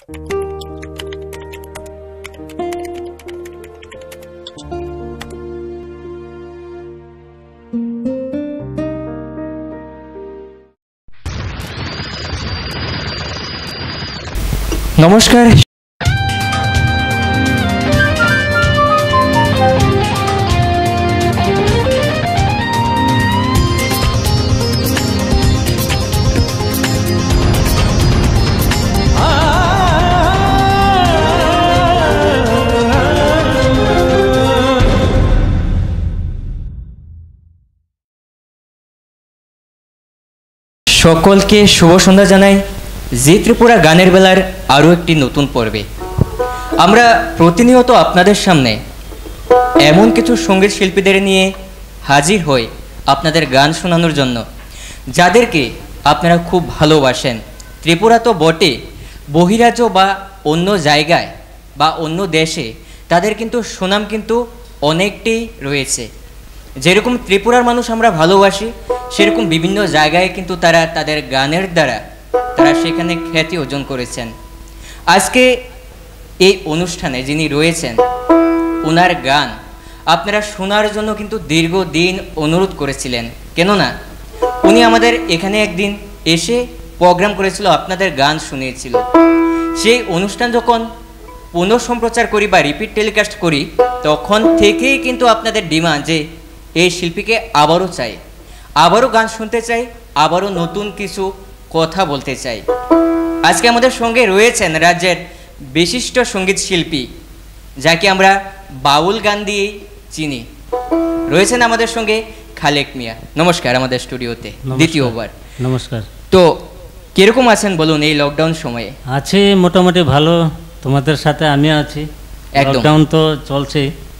নমস্কার। সকলকে শুভ সন্ধ্যা জানাই জি ত্রিপুরা গানের বেলার আরও একটি নতুন পর্বে। আমরা প্রতিনিয়ত আপনাদের সামনে এমন কিছু সঙ্গীত শিল্পীদের নিয়ে হাজির হই আপনাদের গান শোনানোর জন্য, যাদেরকে আপনারা খুব ভালোবাসেন। ত্রিপুরা তো বটে, বহিরাজ্য বা অন্য জায়গায় বা অন্য দেশে তাদের কিন্তু সুনাম কিন্তু অনেকটাই রয়েছে। যেরকম ত্রিপুরার মানুষ আমরা ভালোবাসি, সেরকম বিভিন্ন জায়গায় কিন্তু তারা তাদের গানের দ্বারা তারা সেখানে খ্যাতি অর্জন করেছেন। আজকে এই অনুষ্ঠানে যিনি রয়েছেন, ওনার গান আপনারা শোনার জন্য কিন্তু দীর্ঘদিন অনুরোধ করেছিলেন, কেননা উনি আমাদের এখানে একদিন এসে প্রোগ্রাম করেছিল, আপনাদের গান শুনিয়েছিল। সেই অনুষ্ঠান যখন পুনঃসম্প্রচার করি বা রিপিট টেলিকাস্ট করি, তখন থেকেই কিন্তু আপনাদের ডিমান্ড যে এই শিল্পীকে আবারও চাই, আবারও গান শুনতে চাই, আবারও নতুন কিছু কথা বলতে চাই। আজকে আমাদের সঙ্গে রয়েছেন রাজ্যের বিশিষ্ট সঙ্গীত শিল্পী, যাকে আমরা বাউল গান দিয়েই চিনি। রয়েছেন আমাদের সঙ্গে খালেক মিয়া। নমস্কার আমাদের স্টুডিওতে দ্বিতীয়বার। নমস্কার। তো কিরকম আছেন বলুন এই লকডাউন সময়ে? আছি মোটামুটি ভালো, তোমাদের সাথে আমি আছি। লকডাউন তো চলছে,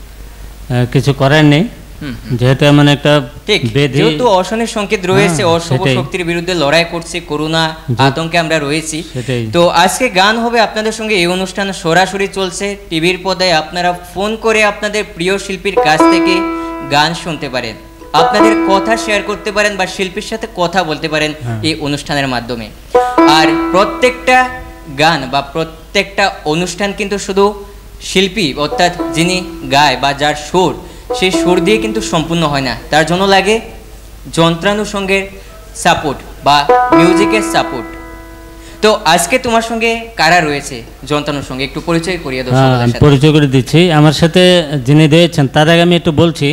কিছু করার নেই, যেহেতু এমন একটা যেহেতু অশনের সংকেত রয়েছে, অশুভ শক্তির বিরুদ্ধে লড়াই করছে, করোনা আতঙ্কে আমরা রয়েছি। তো আজকে গান হবে আপনাদের সঙ্গে। এই অনুষ্ঠান সরাসরি চলছে টিভির পর্দায়, আপনারা ফোন করে আপনাদের প্রিয় শিল্পীর কাছ থেকে গান শুনতে পারেন, আপনাদের কথা শেয়ার করতে পারেন বা শিল্পীর সাথে কথা বলতে পারেন এই অনুষ্ঠানের মাধ্যমে। আর প্রত্যেকটা গান বা প্রত্যেকটা অনুষ্ঠান কিন্তু শুধু শিল্পী অর্থাৎ যিনি গায় বা যার সুর, সেই সুর দিয়ে কিন্তু সম্পূর্ণ হয় না, তার জন্য লাগে যন্ত্রানুষঙ্গের সাপোর্ট বা মিউজিকের সাপোর্ট। তো আজকে তোমার সঙ্গে কারা রয়েছে যন্ত্রানুষঙ্গে একটু পরিচয় করিয়ে দাও। পরিচয় করে দিচ্ছি। আমার সাথে যিনি রয়েছেন তার আগে আমি একটু বলছি,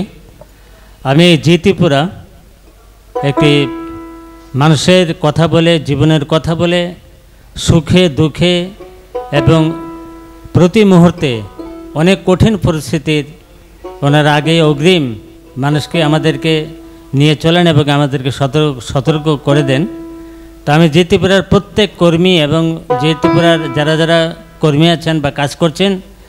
আমি জি ত্রিপুরা একটি মানুষের কথা বলে, জীবনের কথা বলে, সুখে দুঃখে এবং প্রতি মুহূর্তে অনেক কঠিন পরিস্থিতির ওনার আগে অগ্রিম মানুষকে আমাদেরকে নিয়ে চলেন এবং আমাদেরকে সতর্ক করে দেন। তো আমি জি ত্রিপুরার প্রত্যেক কর্মী এবং জি ত্রিপুরার যারা যারা কর্মী আছেন বা কাজ করছেন,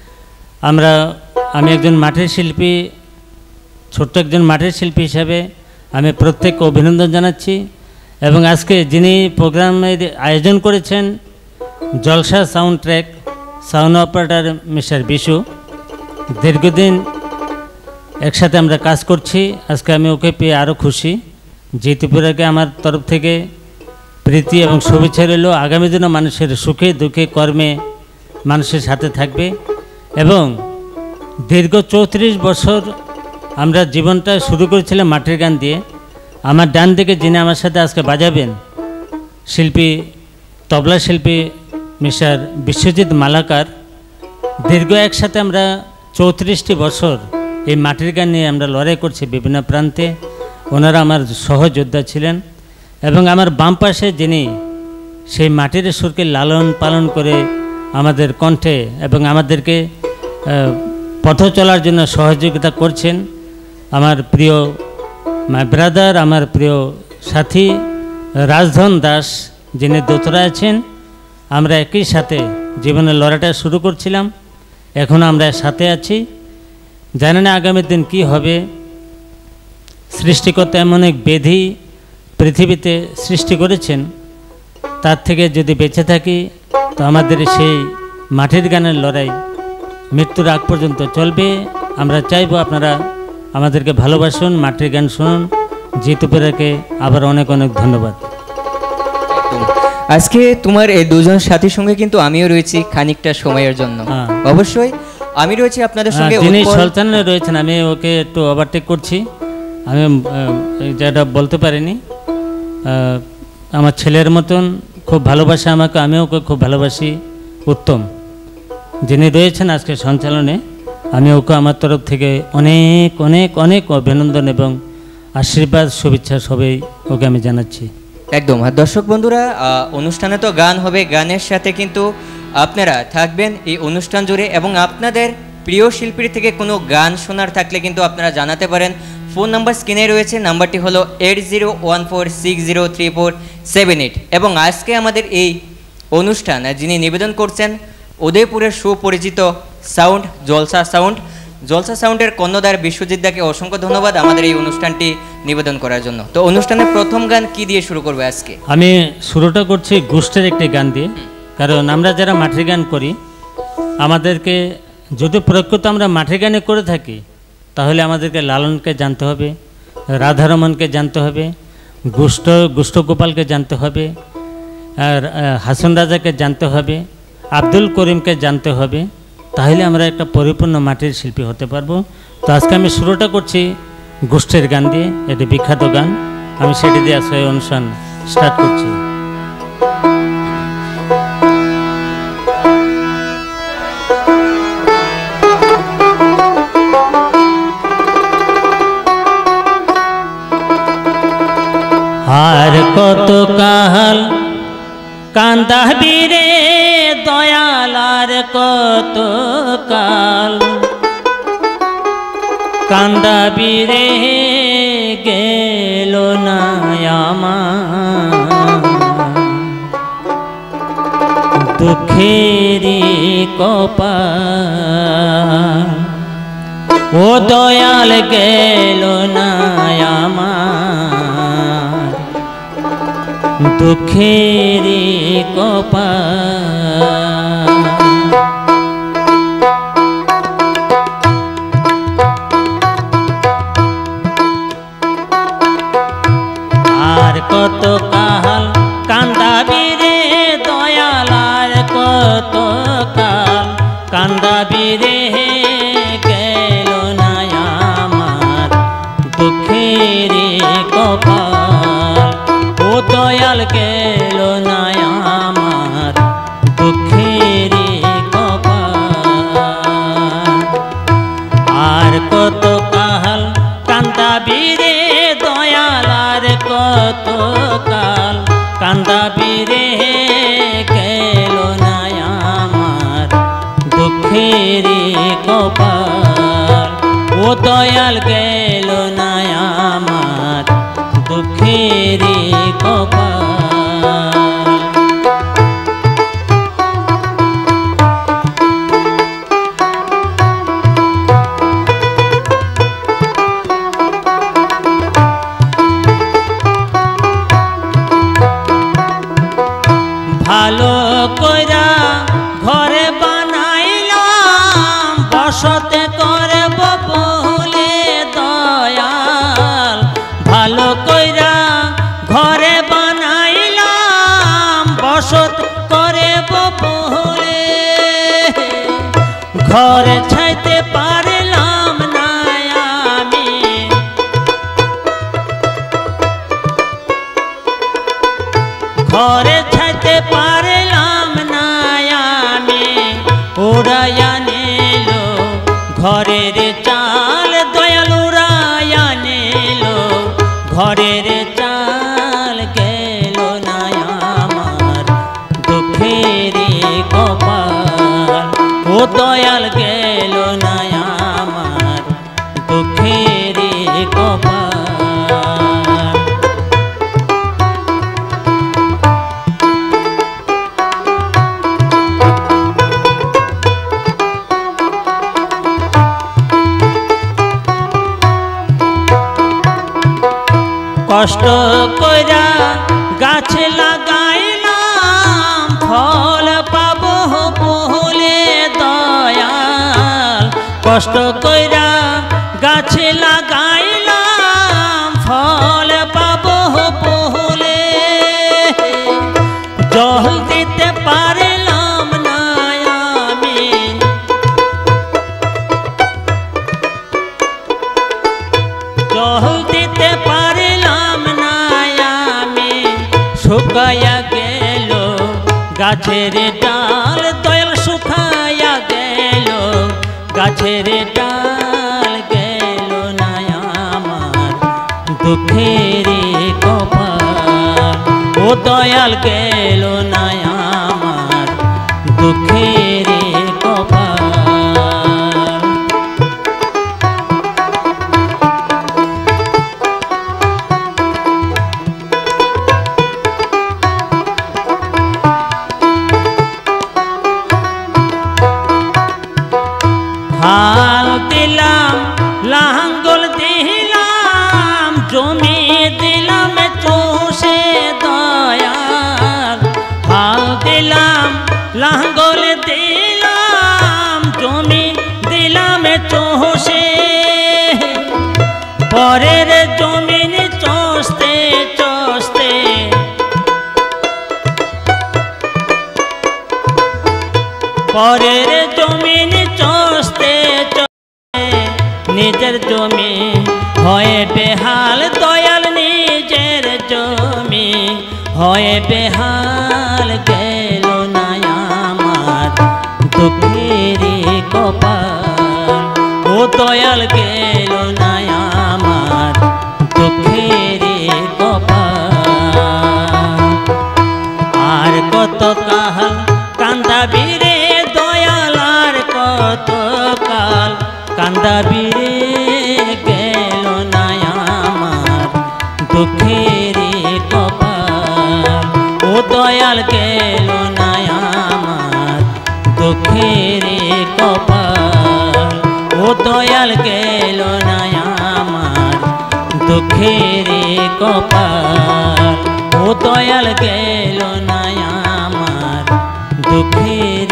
আমি একজন মাটির শিল্পী, ছোট্ট একজন মাটির শিল্পী হিসাবে আমি প্রত্যেককে অভিনন্দন জানাচ্ছি। এবং আজকে যিনি প্রোগ্রামের আয়োজন করেছেন, Jalsha sound track sound operator mister Bishu, দীর্ঘদিন একসাথে আমরা কাজ করছি। আজকে আমি ওকে পেয়ে আরও খুশি। জি ত্রিপুরাকে আমার তরফ থেকে প্রীতি এবং শুভেচ্ছা রইল। আগামী দিনও মানুষের সুখে দুঃখে কর্মে মানুষের সাথে থাকবে। এবং দীর্ঘ 34 বছর আমরা জীবনটা শুরু করেছিলাম মাটির গান দিয়ে। আমার ডান দিকে যিনি আমার সাথে আজকে বাজাবেন, শিল্পী তবলা শিল্পী মিস্টার বিশ্বজিৎ মালাকার, দীর্ঘ একসাথে আমরা 34টি বছর এই মাটির গান নিয়ে আমরা লড়াই করছি বিভিন্ন প্রান্তে। ওনারা আমার সহযোদ্ধা ছিলেন। এবং আমার বাম পাশে যিনি সেই মাটির সুরকে লালন পালন করে আমাদের কণ্ঠে এবং আমাদেরকে পথ চলার জন্য সহযোগিতা করছেন, আমার প্রিয় মাই ব্রাদার, আমার প্রিয় সাথী রাজধন দাস, যিনি দোতরা আছেন। আমরা একই সাথে জীবনের লড়াইটা শুরু করছিলাম, এখনও আমরা সাথে আছি। জানি না আগামী দিন কী হবে। সৃষ্টিকর্তা এমন এক ব্যাধি পৃথিবীতে সৃষ্টি করেছেন, তার থেকে যদি বেঁচে থাকি তো আমাদের সেই মাটির গানের লড়াই মৃত্যুর আগ পর্যন্ত চলবে। আমরা চাইব আপনারা আমাদেরকে ভালোবাসুন, মাটির গান শুনুন। জি ত্রিপুরাকে আবার অনেক অনেক ধন্যবাদ। আজকে তোমার এই দুজন সাথীর সঙ্গে কিন্তু আমিও রয়েছি খানিকটা সময়ের জন্য। হ্যাঁ। অবশ্যই আমি রয়েছি আপনাদের সঙ্গে। যিনি উৎপল- সুলতানে রয়েছেন আমি ওকে একটু ওভারটেক করছি। আমি যেটা বলতে পারিনি, আমার ছেলের মতন খুব ভালোবাসে আমাকে, আমিও ওকে খুব ভালোবাসি। উত্তম যিনি রয়েছেন আজকে সঞ্চালনে, আমি ওকে আমার তরফ থেকে অনেক অনেক অনেক অভিনন্দন এবং আশীর্বাদ শুভেচ্ছা সবই ওকে আমি জানাচ্ছি। একদম। আর দর্শক বন্ধুরা, অনুষ্ঠানে তো গান হবে, গানের সাথে কিন্তু আপনারা থাকবেন এই অনুষ্ঠান জুড়ে, এবং আপনাদের প্রিয় শিল্পীর থেকে কোনো গান শোনার থাকলে কিন্তু আপনারা জানাতে পারেন। ফোন নাম্বার স্ক্রিনে রয়েছে, নাম্বারটি হলো 8014603478। এবং আজকে আমাদের এই অনুষ্ঠান যিনি নিবেদন করছেন উদয়পুরের সুপরিচিত সাউন্ড জলসা সাউন্ড। জলসা সাউন্ডের কর্ণধার বিশ্বজিৎ দাকে অসংখ্য ধন্যবাদ আমাদের এই অনুষ্ঠানটি নিবেদন করার জন্য। তো অনুষ্ঠানের প্রথম গান কি দিয়ে শুরু করবে আজকে? আমি শুরুটা করছি গোষ্ঠের একটি গান দিয়ে, কারণ আমরা যারা মাঠের গান করি আমাদেরকে যদি প্রকৃত আমরা মাঠের গানে করে থাকি তাহলে আমাদেরকে লালনকে জানতে হবে, রাধারমনকে জানতে হবে, গুষ্ঠ গোপালকে জানতে হবে, আর হাসন রাজাকে জানতে হবে, আব্দুল করিমকে জানতে হবে, তাহলে আমরা একটা পরিপূর্ণ মাটির শিল্পী হতে পারবো। তো আজকে আমি শুরুটা করছি গোষ্ঠের গান দিয়ে, এটি বিখ্যাত গান, আমি সেটি দিয়ে আজকে অনুষ্ঠান স্টার্ট করছি। আর কত কাল কান্দাবি রে দয়াল, আর কত কাল কান্দাবি রে গেল না আমার দুঃখেরি কপাল, ও দয়াল গেল না আমার দুঃখেরি কপাল। আর কত কাল কান্দাবি রে দয়াল, আর কত কাল কান্দাবি রে গেল না আমার দুঃখেরি কপাল, ও দয়াল গেল না আমার দুঃখেরি কপাল। আর কত কাল কান্দাবি রে দয়াল, আর কত কাল কান্দাবি রে গেল না আমার দুঃখেরি কপাল, ও দয়াল গেল না আমার দুঃখেরি কপাল। ভালো কইরা ঘরে বানাইলাম, বসতে করব বলে দয়াল, ভালো কইরা ঘরে বানাইলাম, বসত করব বলে ঘরে ছাইতে পারলাম না আমি, ঘরে ছাইতে পারলাম না আমি, উড়াইয়া নিল ঘরের চাল দয়াল, উড়াইয়া নিল ঘরের চাল, গেল না আমার দুঃখেরি কপাল, ও দয়াল গেল না আমার দুঃখেরি কপাল। কষ্ট কইরা গাছ লাগাইলাম, ফল পাবো বলে দয়াল, কষ্ট কইরা গাছ লাগাইলাম, ফল পাবো বলে গাছের ডাল দয়াল শুকায়া গেল, গাছের ডাল গেল না আমার দুঃখের কপাল, ও দয়াল গেল না আমার দুঃখের কপাল। হাল দিলাম লাঙ্গল দিলাম জমি দিলাম চষে দয়াল, হাল দিলাম লাঙ্গল দিলাম জমি দিলাম চষে, পরের জমিন চষতে চষতে পরের জমিন চষতে চষতে নিজের জমি হয়ে বেহাল দয়াল, নিজের জমি হয়ে বেহাল গেল না আমার দুঃখের কপাল, ও দয়াল গেল না আমার দুঃখের কপাল। আর কত কাল কান্দাবি রে দয়াল, আর কত কাল কান্দাবি রে গেল না আমার দুঃখের কপাল, ও দয়াল গেল না আমার দুঃখের কপাল, ও দয়াল গেল না আমার দুঃখের কপাল, ও দয়াল গেল না আমার দুঃখের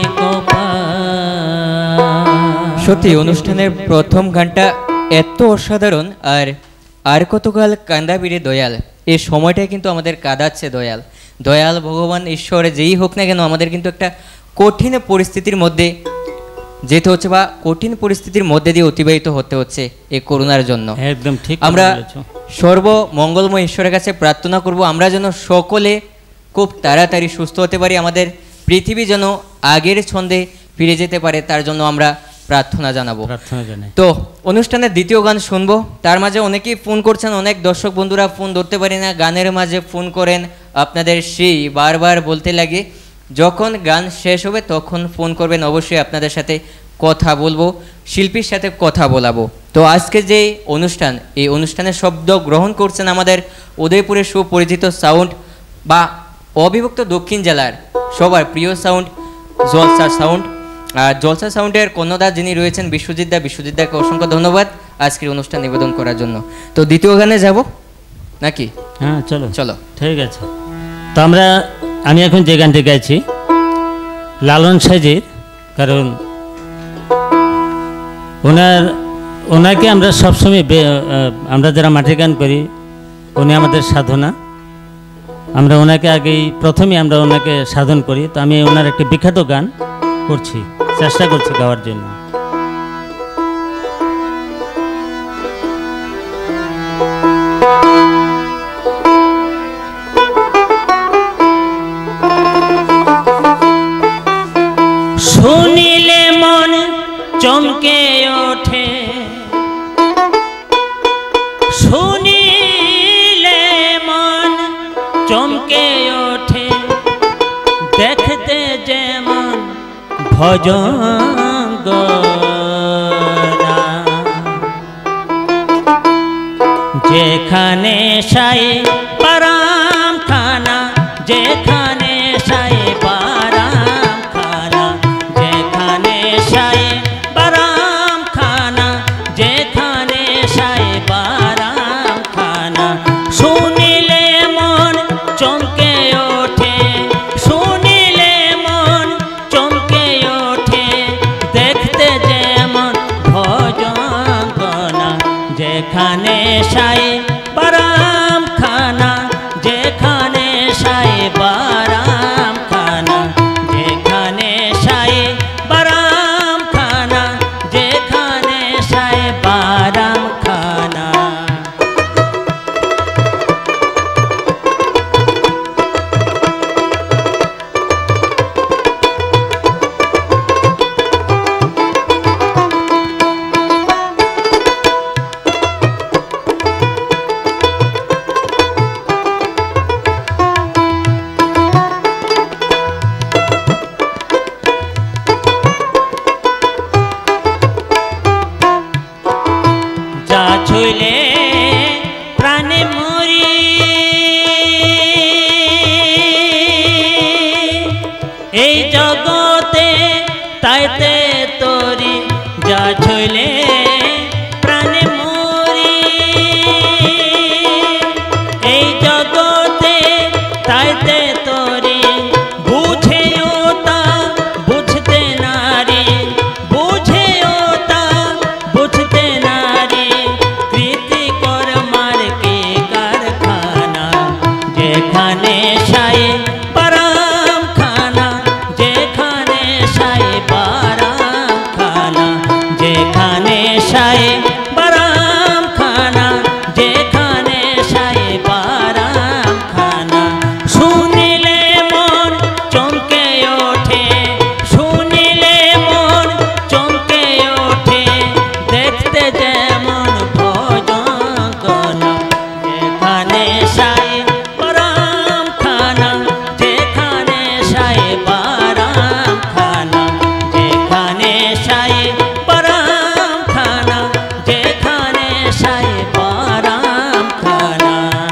কপাল। সত্যি অনুষ্ঠানের প্রথম গানটা এত অসাধারণ। আর কতকাল কান্দাবিরে দয়াল, এই সময়টা কিন্তু আমাদের কাঁদাচ্ছে দয়াল। দয়াল ভগবান ঈশ্বরে যেই হোক না কেন, আমাদের কিন্তু একটা কঠিন পরিস্থিতির মধ্যে যেতে হচ্ছে বা কঠিন পরিস্থিতির মধ্যে দিয়ে অতিবাহিত হতে হচ্ছে এই করোনার জন্য। একদম ঠিক। আমরা সর্বমঙ্গলময় ঈশ্বরের কাছে প্রার্থনা করব আমরা যেন সকলে খুব তাড়াতাড়ি সুস্থ হতে পারি, আমাদের পৃথিবী যেন আগের ছন্দে ফিরে যেতে পারে, তার জন্য আমরা প্রার্থনা জানাবো। তো অনুষ্ঠানের দ্বিতীয় গান শুনবো। তার মাঝে অনেকেই ফোন করছেন, অনেক দর্শক বন্ধুরা ফোন ধরতে পারি না, গানের মাঝে ফোন করেন। আপনাদের সেই বারবার বলতে লাগে যখন গান শেষ হবে তখন ফোন করবেন, অবশ্যই আপনাদের সাথে কথা বলবো, শিল্পীর সাথে কথা বলাবো। তো আজকে যে অনুষ্ঠান, এই অনুষ্ঠানের শব্দ গ্রহণ করছেন আমাদের উদয়পুরের সুপরিচিত সাউন্ড বা অবিভক্ত দক্ষিণ জেলার সবার প্রিয় সাউন্ড জলসা সাউন্ড। আর জলসা সাউন্ডের কর্ণধার যিনি রয়েছেন বিশ্বজিৎ দাকে অসংখ্য ধন্যবাদ আজকের অনুষ্ঠান নিবেদন করার জন্য। তো দ্বিতীয় গানে যাব নাকি? হ্যাঁ চলো চলো, ঠিক আছে। তো আমি এখন যে গানটি গাইছি লালন সাজির, কারণ ওনাকে আমরা সবসময় আমরা যারা মাটির গান করি উনি আমাদের সাধনা, আমরা ওনাকে আগেই প্রথমেই আমরা ওনাকে সাধন করি। তো আমি ওনার একটি বিখ্যাত গান করছি, চেষ্টা করছি গাওয়ার জন্য। শুনিলে মন চমকে ওঠে, শুনিলে মন চমকে ওঠে, দেখতে যেমন ভজঙ্গনা, যেখানে সাই পারাম খানা, যেখানে সাই পারাম খানা, যেখানে সাই পারাম খানা, যেখানে সাই পারাম খানা, শুনিলে মন চমকে ওঠে, শুনিলে মন চমকে ওঠে, দেখতে যেমন ভজঙ্গনা, যেখানে সাই পারাম খানা, ছুইলে প্রাণে মরি, এই জগতে তাইতে তোরি যা ছুইলে প্রাণে মরি, এই জগতে তাইতে তোরি বুঝেও তা বুঝতে নারী, বুঝেও তা বুঝতে নারী, কৃতি কর্মার কে কারখানা, যেখানে সাই পারাম খানা, যেখানে সাই পারাম খানা, যেখানে সাই পারাম খানা, যেখানে সাই পারাম খানা। শুনিলে মন চমকে ওঠে, শুনিলে মন চমকে ওঠে, দেখতে যেমন ভজন, যেখানে সাই পারাম খানা, যেখানে সাই পারাম খানা, যেখানে সাই পারাম খানা, যেখানে সাই পারাম খানা।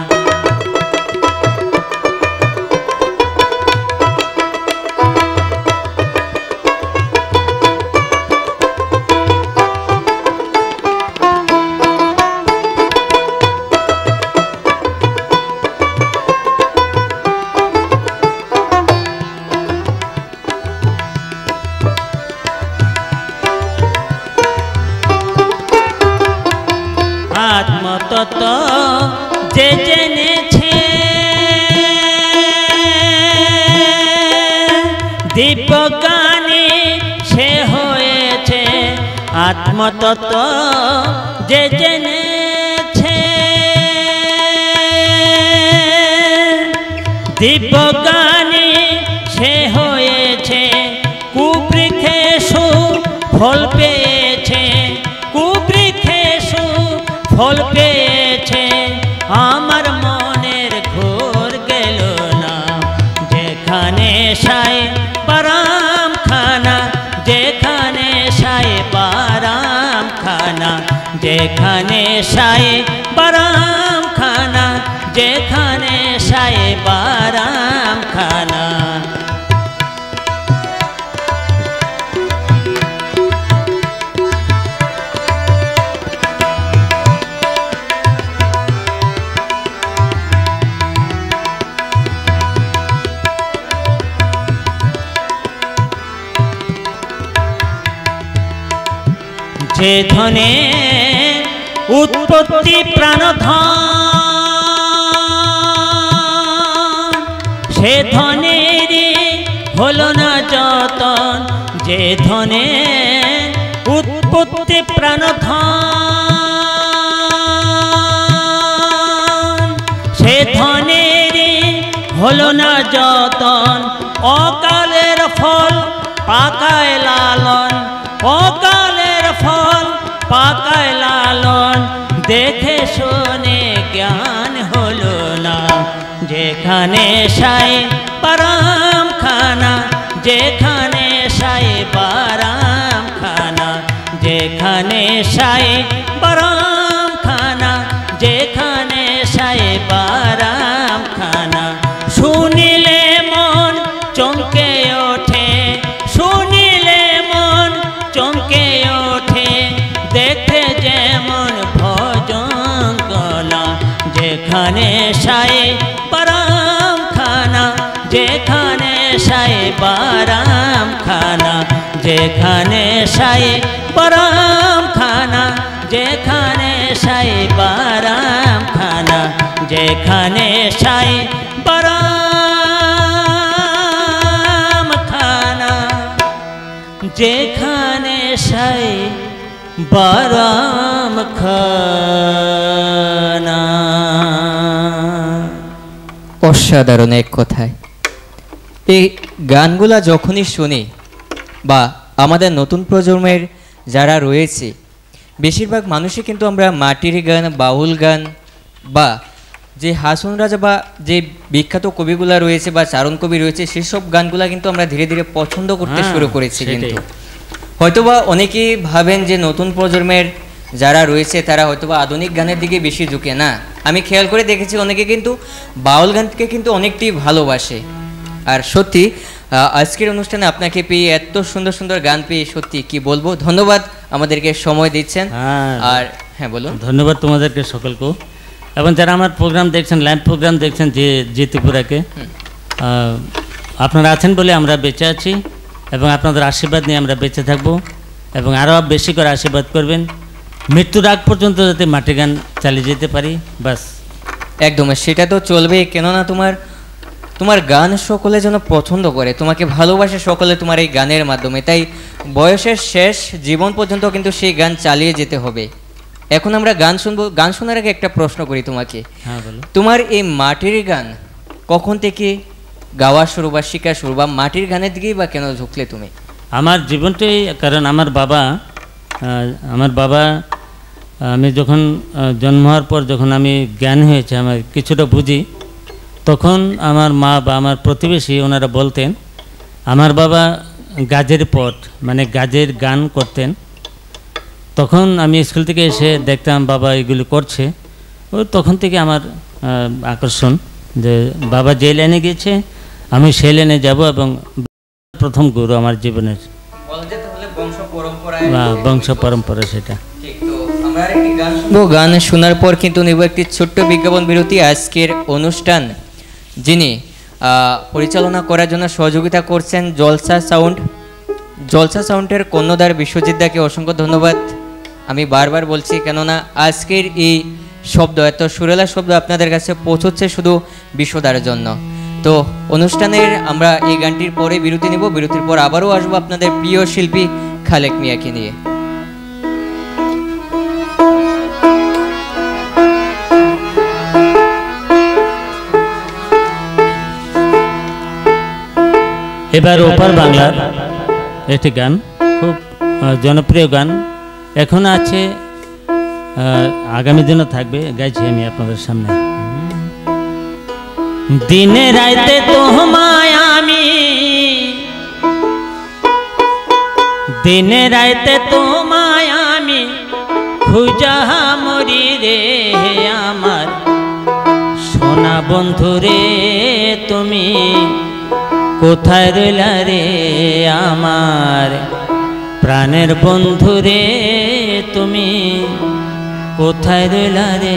আত্মতত্ত্ব যে জেনেছে, দিব্যজ্ঞানী সে হয়েছে, আত্মতত্ত্ব যে জেনেছে, দিব্যজ্ঞানী সে হয়েছে, কুবৃক্ষে সুফল পেয়েছে, কুবৃক্ষে সুফল পেয়েছে, আমার মনের ঘোর গেল না, যেখানে সাই পারাম খানা, যেখানে সাই পারাম খানা, যেখানে সাই পারাম খানা, যেখানে সাই পারাম খানা। যে ধনে উৎপত্তি প্রাণধন, সে ধনেরই হলো না যতন, যে ধনে উৎপত্তি প্রাণধন, সে ধনেরই হলো না যতন, অকালের ফল পাকায় লালন, অকালের ফল পাকায় লালন, দেখে শুনে জ্ঞান হলো না, যেখানে সাই পারাম খানা, যেখানে সাই পারাম খানা, যেখানে সাই পারাম খানা, যেখানে সাই পারাম খানা। শুনিলে মন চমকে ওঠে, শুনিলে মন চমকে ওঠে, দেখতে যেমন ভজন কলা, যেখানে সাই পারাম খানা, যেখানে সাই পারাম খানা, যেখানে সাই পারাম খানা, যেখানে সাই পারাম খানা, যেখানে সাই পারাম খানা, যেখানে সাই পারাম খানা। অসাধারণ এক কথায়। এই গানগুলা যখনই শুনি বা আমাদের নতুন প্রজন্মের যারা রয়েছে বেশিরভাগ মানুষই কিন্তু আমরা মাটির গান, বাউল গান বা যে হাসন রাজা বা যে বিখ্যাত কবিগুলা রয়েছে বা চারণ কবি রয়েছে সেসব গানগুলা কিন্তু আমরা ধীরে ধীরে পছন্দ করতে শুরু করেছি। কিন্তু হয়তোবা অনেকেই ভাবেন যে নতুন প্রজন্মের যারা রয়েছে তারা হয়তোবা আধুনিক গানের দিকে বেশি ঝুঁকে না। আমি খেয়াল করে দেখেছি অনেকে কিন্তু বাউল গানকে কিন্তু অনেকটি ভালোবাসে। আর সত্যি আজকের অনুষ্ঠানে আপনাকে পেয়ে, এত সুন্দর সুন্দর গান পেয়ে সত্যি কি বলবো, ধন্যবাদ আমাদেরকে সময় দিচ্ছেন। আর হ্যাঁ বলুন। ধন্যবাদ তোমাদেরকে সকলকেও, এবং যারা আমার প্রোগ্রাম দেখছেন, লাইভ প্রোগ্রাম দেখছেন জি ত্রিপুরাকে, আপনারা আছেন বলে আমরা বেঁচে আছি, এবং আপনাদের আশীর্বাদ নিয়ে আমরা বেঁচে থাকবো, এবং আরও বেশি করে আশীর্বাদ করবেন, মৃত্যুর আগ পর্যন্ত যাতে মাটির গান চালিয়ে যেতে পারি, বাস। একদম, সেটা তো চলবে, কেননা তোমার গান সকলে যেন পছন্দ করে, তোমাকে ভালোবাসে সকলে তোমার এই গানের মাধ্যমে। তাই বয়সের শেষ জীবন পর্যন্ত কিন্তু সেই গান চালিয়ে যেতে হবে। এখন আমরা গান শুনবো। গান শোনার আগে একটা প্রশ্ন করি তোমাকে। হ্যাঁ বলো। তোমার এই মাটির গান কখন থেকে গাওয়া শুরু বা শেখা শুরু, বা মাটির গানের দিকেই বা কেন ঝুঁকলে তুমি? আমার জীবনটাই, কারণ আমার বাবা আমি যখন জন্ম হওয়ার পর যখন আমি জ্ঞান হয়েছে, আমার কিছুটা বুঝি, তখন আমার মা বা আমার প্রতিবেশী ওনারা বলতেন, আমার বাবা গাজের পট মানে গাজের গান করতেন। তখন আমি স্কুল থেকে এসে দেখতাম বাবা এগুলি করছে, ও তখন থেকে আমার আকর্ষণ যে বাবা যে লাইনে গিয়েছে আমি সেই লাইনে যাব, এবং প্রথম গুরু আমার জীবনের বংশ পরম্পরা সেটা। গান শোনার পর কিন্তু নেব একটি ছোট্ট বিজ্ঞাপন বিরতি। আজকের অনুষ্ঠান যিনি পরিচালনা করার জন্য সহযোগিতা করছেন জলসা সাউন্ডের কর্ণধার বিশ্বজিৎ দাকে অসংখ্য ধন্যবাদ। আমি বারবার বলছি, কেননা আজকের এই শব্দ, এত সুরেলা শব্দ আপনাদের কাছে পৌঁছচ্ছে শুধু বিশ্বদার জন্য। তো অনুষ্ঠানের আমরা এই গানটির পরে বিরতি নেব, বিরতির পর আবারও আসবো আপনাদের প্রিয় শিল্পী খালেক মিয়াকে নিয়ে। এবার ওপার বাংলার একটি গান, খুব জনপ্রিয় গান, এখন আছে, আগামী দিনও থাকবে, গাইছি আমি আপনাদের সামনে। দিনে রাইতে তোমায় আমি, দিনে রাইতে তোমায় আমি খুঁজা মরি রে, আমার সোনা বন্ধু রে তুমি কোথায় রইলা রে, আমার প্রাণের বন্ধু রে তুমি কোথায় রইলা রে।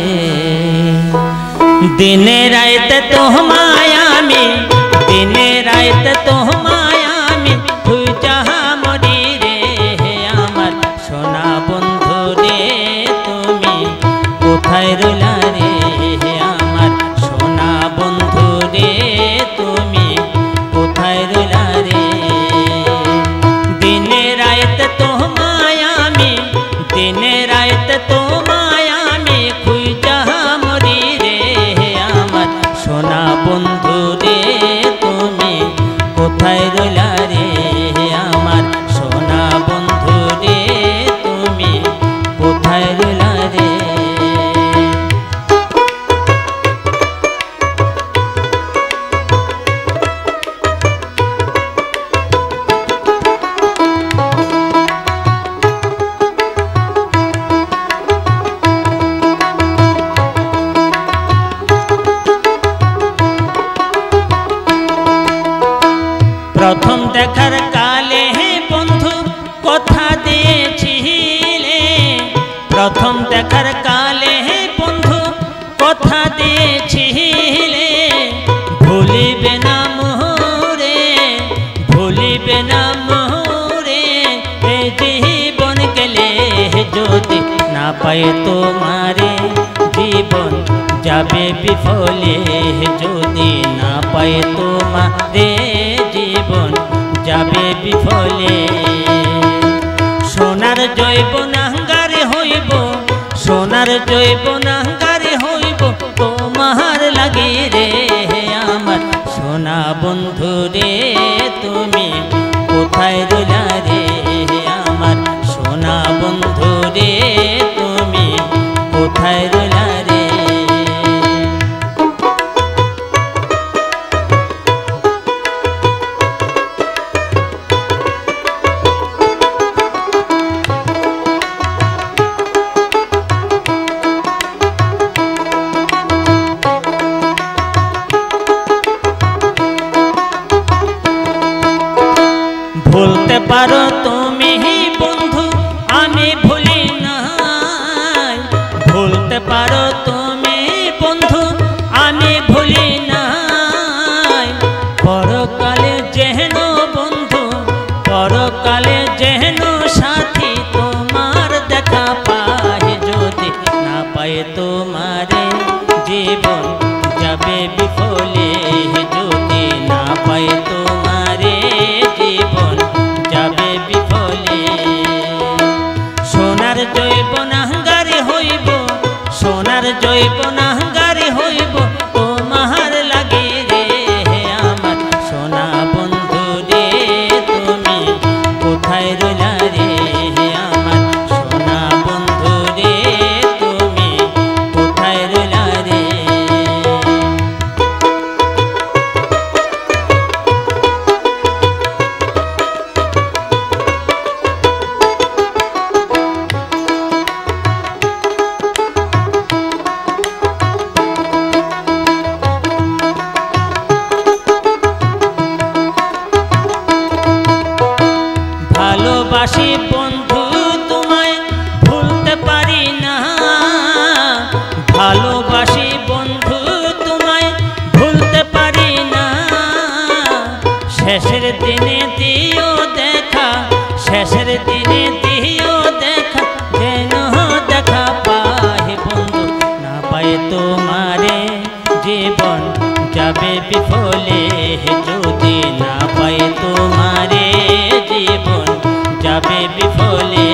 দিনে রাইতে তোমায় আমি, দিনে রাইতে তোমায় আমি খুঁজা মরি রে, আমার সোনা বন্ধু রে তুমি কোথায় রইলা রে, আমার সোনা বন্ধু রে তুমি কোথায় রইলা রে। দিনে রাইতে তোমায় আমি, দিনে রাইতে তোমায় আমি খুঁজা মরি রে, আমার সোনা বন্ধু রে তুমি কোথায় রইলা রে, আমার সোনা বন্ধু রে তুমি কোথায় রইলা রে। প্রথম দেখার কালে হে বন্ধু কথা দিয়েছিলে, প্রথম দেখার কালে হে বন্ধু কথা দিয়েছিলে, ভুলিবে না মোরে, ভুলিবে না মোরে, এই জীবন গেলে যদি না পাই তোমারে, জীবন যাবে বিফলে, যদি না পাই তোমারে জীবন যাবে বিফলে। সোনার জৈবনাঙ্গারে হইব, সোনার জৈবনাঙ্গারে হইব তোমার লাগে রে, আমার সোনা বন্ধু রে তুমি কোথায় রইলা রে, আমার সোনা বন্ধু রে তুমি কোথায় রইলা রে। ভুলতে পারো তুমি বন্ধু আমি ভুলি নাই, ভুলতে পারো তুমি বন্ধু আমি ভুলি নাই। পরকালে যেন বন্ধু, পরকালে যেন সাথী তোমার দেখা পাই, যদি না পাই তোমারে জীবন যাবে বিফলে, যদি না পাই তোমারে জীবন যাবে বিফলে। সোনার জৈবনাঙ্গারি হইব, সোনার জৈবনাঙ্গারি হইব তোমার লাগে রে আমার সোনা বন্ধু রে, তুমি কোথায় রইলা রে আমার সোনা বন্ধু রে, তুমি কোথায় রইলা রে। ভালোবাসি বন্ধু তোমায় ভুলতে পারি না, ভালোবাসি বন্ধু তোমায় ভুলতে পারি না। শেষের দিনে দিও দেখা, শেষের দিনে দিও দেখা, যেন দেখা পাই বন্ধু না পাই তোমারে জীবন যাবে বিফলে, যদি না পাই তোমারে জীবন যাবে বিফলে।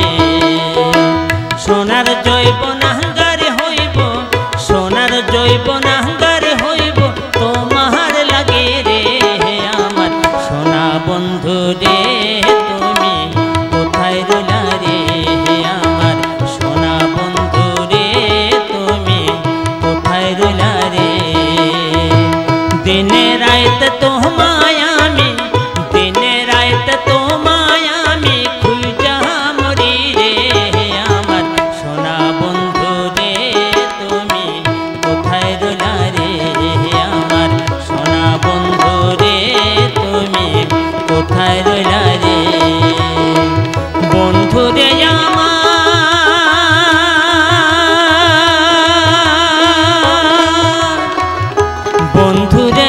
সোনার জৈবনাঙ্গারি হইব, সোনার জৈবনাঙ্গারি হইব তোমার লাগে রে আমার সোনা বন্ধু রে, তুমি কোথায় রইলা রে আমার সোনা বন্ধু রে, তুমি কোথায় রইলা রে। দিনে রাইতে তোমায় আমি, দিনে রাইতে তোমায় আমি খুঁজা মরি রে আমার সোনা বন্ধু রে, তুমি কোথায় রইলা রে আমার সোনা বন্ধু রে, তুমি কোথায় রইলা রে। বন্ধু রে আমার, বন্ধু রে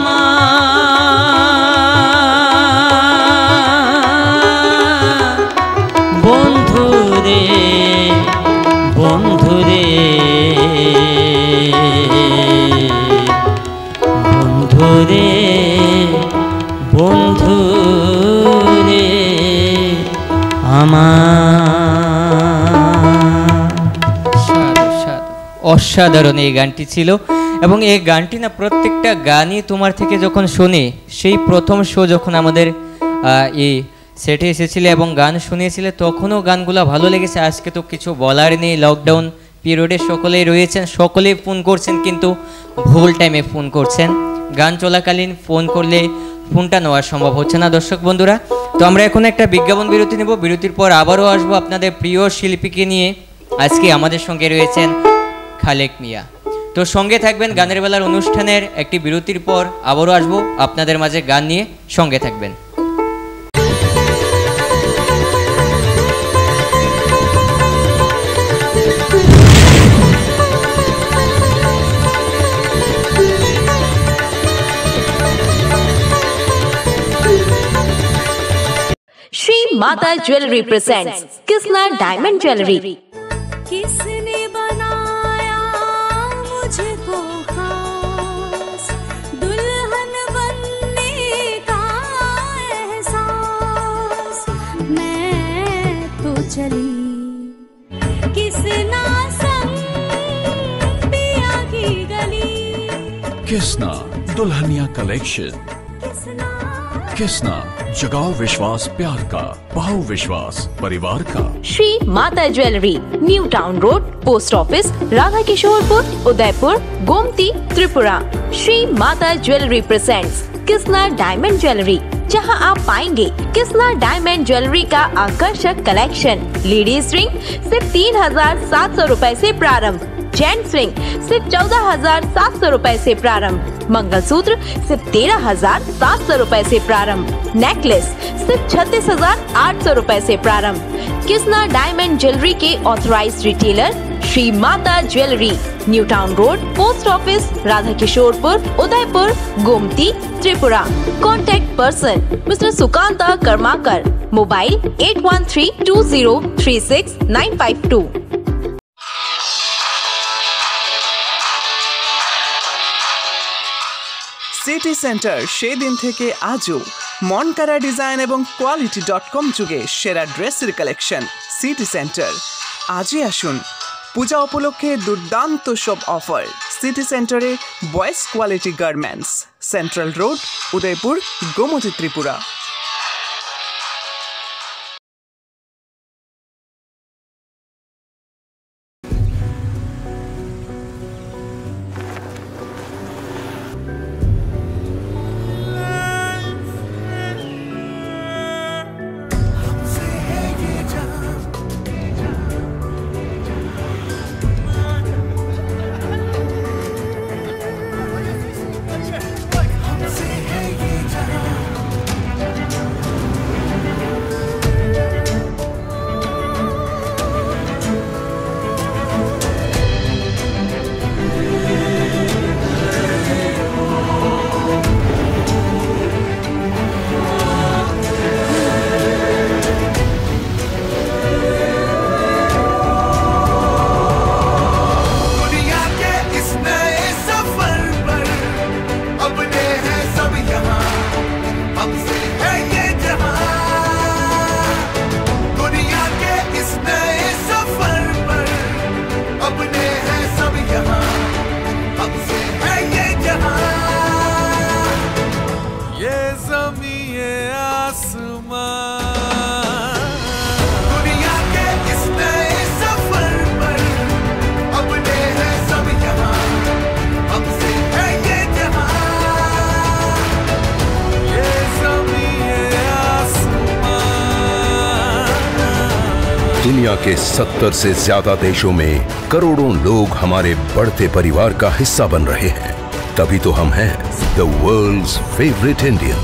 আমার, বন্ধু রে, বন্ধু রে, বন্ধু রে, বন্ধু রে আমার। সাধু সাধু, অসাধারণ এই গানটি ছিল। এবং এই গানটি না প্রত্যেকটা গানই তোমার থেকে যখন শুনি, সেই প্রথম শো যখন আমাদের এই সেটে এসেছিলে এবং গান শুনিয়েছিলে, তখনও গানগুলো ভালো লেগেছে। আজকে তো কিছু বলার নেই, লকডাউন পিরিয়ডে সকলেই রয়েছেন, সকলেই ফোন করছেন, কিন্তু ভুল টাইমে ফোন করছেন। গান চলাকালীন ফোন করলে ফোনটা নেওয়া সম্ভব হচ্ছে না দর্শক বন্ধুরা। তো আমরা এখন একটা বিজ্ঞাপন বিরতি নেব, বিরতির পর আবারও আসবো আপনাদের প্রিয় শিল্পীকে নিয়ে। আজকে আমাদের সঙ্গে রয়েছেন খালেক মিয়া। তো সঙ্গে থাকবেন গানের বেলার অনুষ্ঠানের একটি বিরতির পর আবারও আসবো আপনাদের মাঝে গান নিয়ে, সঙ্গে থাকবেন। Shri Mata jewellery presents Kisna diamond jewellery. किसने बनाया मुझको खास, दुल्हन बनने का एहसास, मैं तो चली किसना संग पिया की गली। किसना दुल्हनिया कलेक्शन, किसना जगाओ विश्वास प्यार का, पाओ विश्वास परिवार का। Shri Mata jewellery, new town road, post office, Radha Kishorepur, Udaipur, Gomati, Tripura. Shri Mata jewellery presents Kisna diamond jewellery, जहां आप पाएंगे किसना डायमंड ज्वेलरी का आकर्षक कलेक्शन। लेडीज रिंग सिर्फ 3,700 रूपए से प्रारंभ, जेंट्स रिंग सिर्फ 14,700 रूपए से प्रारंभ, मंगलसूत्र सिर्फ 13,700 रुपए से प्रारंभ। नेकलेस सिर्फ 36,800 रुपए से प्रारंभ। किस्ना डायमंड ज्वेलरी के authorised retailer Shri Mata jewellery, new town road, post office, Radha Kishorepur, Udaipur, Gomati, Tripura. Contact person mister Sukanta Karmakar. Mobile 8132036952। City centre সেই দিন থেকে আজও মন কাড়া ডিজাইন এবং কোয়ালিটি.com যুগে সেরা ড্রেসের কালেকশন। সিটি সেন্টার, আজই আসুন। পূজা উপলক্ষে দুর্দান্ত সব অফার। সিটি সেন্টারে boys quality garments, central road, Udaipur, Gomati, Tripura. दुनिया के 70 से ज्यादा देशों में करोड़ों लोग हमारे बढ़ते परिवार का हिस्सा बन रहे हैं। तभी तो हम हैं the world's favourite Indian.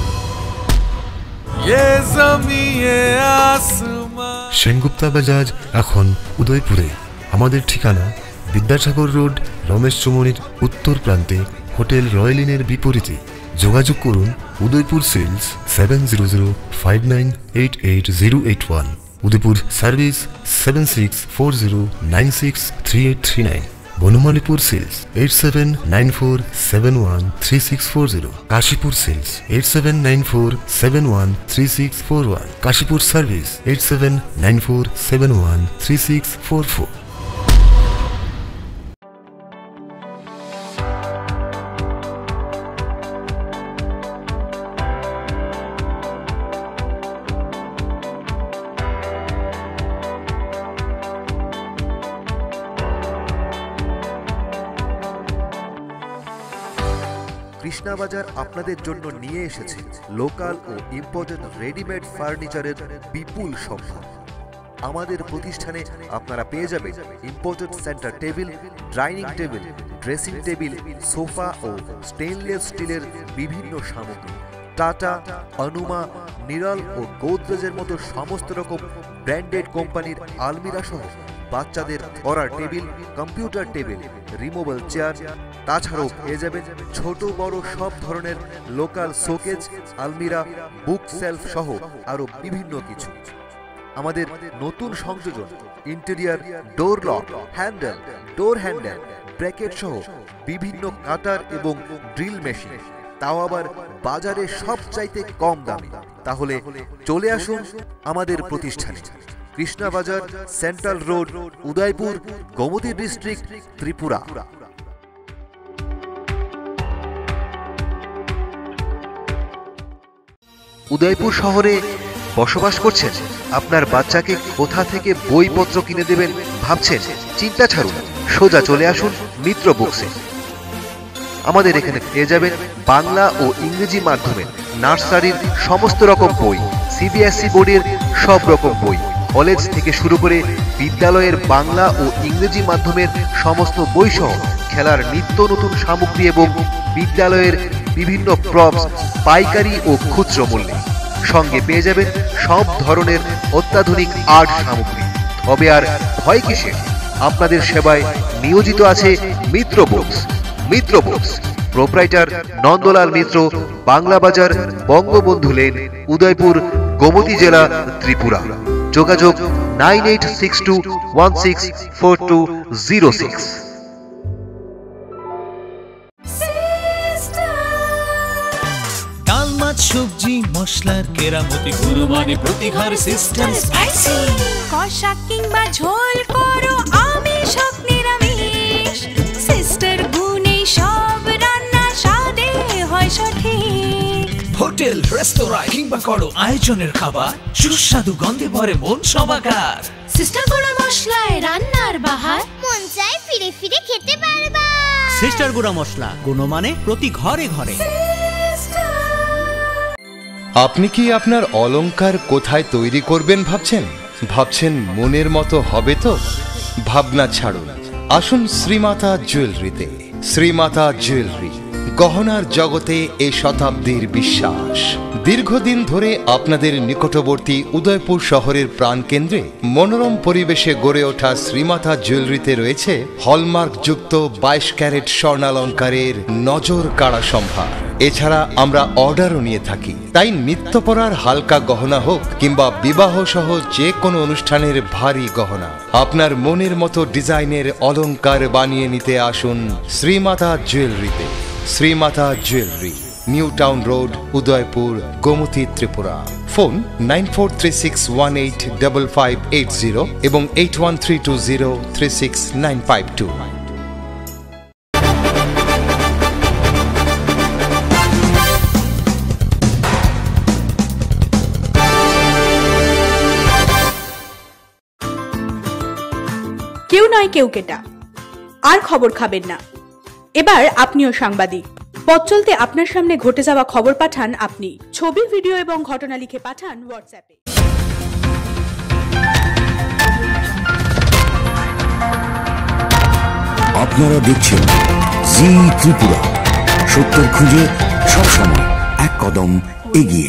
Sengupta Bajaj এখন উদয়পুরে। আমাদের ঠিকানা বিদ্যাসাগর রোড, রমেশ চৌমুহনীর উত্তর প্রান্তে, হোটেল রয়্যাল ইনের বিপরীতে। যোগাযোগ করুন Udaipur sales 7005988081। Udaipur service 7640963839। Banamalipur sales 8794713640। Kashipur sales 8794713641। Kashipur service 8794713644। Krishna Bazar আপনাদের জন্য নিয়ে এসেছে লোকাল ও ইম্পোর্টেড রেডিমেড ফার্নিচারের বিপুল সম্ভার। আমাদের প্রতিষ্ঠানে আপনারা পেয়ে যাবেন imported centre table, dining table, dressing table, sofa ও স্টেনলেস স্টিলের বিভিন্ন সামগ্রী। টাটা, অনুমা, নিরাল ও গোদরেজের মতো সমস্ত রকম ব্র্যান্ডেড কোম্পানির আলমিরা সহ বাচ্চাদের পড়ার table, computer table, removable chair. তাছাড়াও পেয়ে যাবেন ছোট বড় সব ধরনের লোকাল শোকেজ, আলমিরা, বুক সেলফ সহ আরো বিভিন্ন কিছু। আমাদের নতুন সংযোজন interior door lock, handle, door handle, bracket সহ বিভিন্ন কাটার এবং ড্রিল মেশিন, তাও আবার বাজারে সবচাইতে কম দামে। তাহলে চলে আসুন আমাদের প্রতিষ্ঠানে। Krishna Bazar, central road, Udaipur, Gomati district, Tripura. Udaipur শহরে বসবাস করছেন? আপনার বাচ্চাকে কোথা থেকে বইপত্র কিনে দেবেন ভাবছেন? চিন্তা ছাড়ুন, সোজা চলে আসুন মিত্র বুকসে। আমাদের এখানে পেয়ে যাবেন বাংলা ও ইংরেজি মাধ্যমে নার্সারির সমস্ত রকম বই, সিবিএসই বোর্ডের সব রকম বই, কলেজ থেকে শুরু করে বিদ্যালয়ের বাংলা ও ইংরেজি মাধ্যমের সমস্ত বই সহ খেলার নিত্য নতুন সামগ্রী এবং বিদ্যালয়ের বিভিন্ন প্রপস পাইকারি ও খুচরো মূল্যে। সঙ্গে পেয়ে যাবেন সব ধরনের অত্যাধুনিক আর্ট সামগ্রী। তবে আর ভয় কিসে, আপনাদের সেবায় নিয়োজিত আছে Mitra books. Mitra books, proprietor Nandalal Mitra, Bangla Bazar, Bangabandhu lane, Udaipur, Gomti জেলা, ত্রিপুরা। যোগাযোগ 9862164206। ডাল মাছ সবজি মশলার কেরামতি গুরু মানে প্রতি ঘর সিস্টার স্পাইসি। কষা কিংবা ঝোল করো আমিষ হোক নিরামিষ, সিস্টার গুণে সব রান্না স্বাদে হয় সঠিক। হোটেল রেস্তোরাঁ কিংবা করো আয়োজনের খাবার, সুস্বাদু গন্ধে ভরে মন সবাকার। সিস্টার গুঁড়া মশলায় রান্নার বাহার, মন চায় ফিরে ফিরে খেতে পারবা। সিস্টার গুঁড়া মশলা, গুণমানে প্রতি ঘরে ঘরে। আপনি কি আপনার অলংকার কোথায় তৈরি করবেন ভাবছেন মনের মতো হবে তো? ভাবনা ছাড়ুন, আসুন শ্রীমাতা জুয়েলারিতে। শ্রীমাতা জুয়েলারি, গহনার জগতে এ শতাব্দীর বিশ্বাস। দীর্ঘদিন ধরে আপনাদের নিকটবর্তী উদয়পুর শহরের প্রাণকেন্দ্রে মনোরম পরিবেশে গড়ে ওঠা শ্রীমাতা জুয়েলারিতে রয়েছে হলমার্ক যুক্ত 22 ক্যারেট স্বর্ণালঙ্কারের নজর কাড়া সম্ভার। এছাড়া আমরা অর্ডারও নিয়ে থাকি, তাই নিত্য পরার হালকা গহনা হোক কিংবা বিবাহ সহ যে কোনো অনুষ্ঠানের ভারী গহনা, আপনার মনের মতো ডিজাইনের অলংকার বানিয়ে নিতে আসুন শ্রীমাতা জুয়েলারিতে। Shrimata jewellery, new town road, Udaipur, Gomati, Tripura. Phone 9436185580 এবং 8132036952। কেউ নয় কেউ কেটা, আর খবর খাবেন না। এবার আপনিও সাংবাদিক। পথ চলতে আপনার সামনে ঘটে যাওয়া খবর পাঠান আপনি। ছবি, ভিডিও এবং ঘটনা লিখে পাঠান হোয়াটসঅ্যাপে। আপনারা দেখছেন জি ত্রিপুরা, সত্যের খুঁজে সবসময় এক কদম এগিয়ে।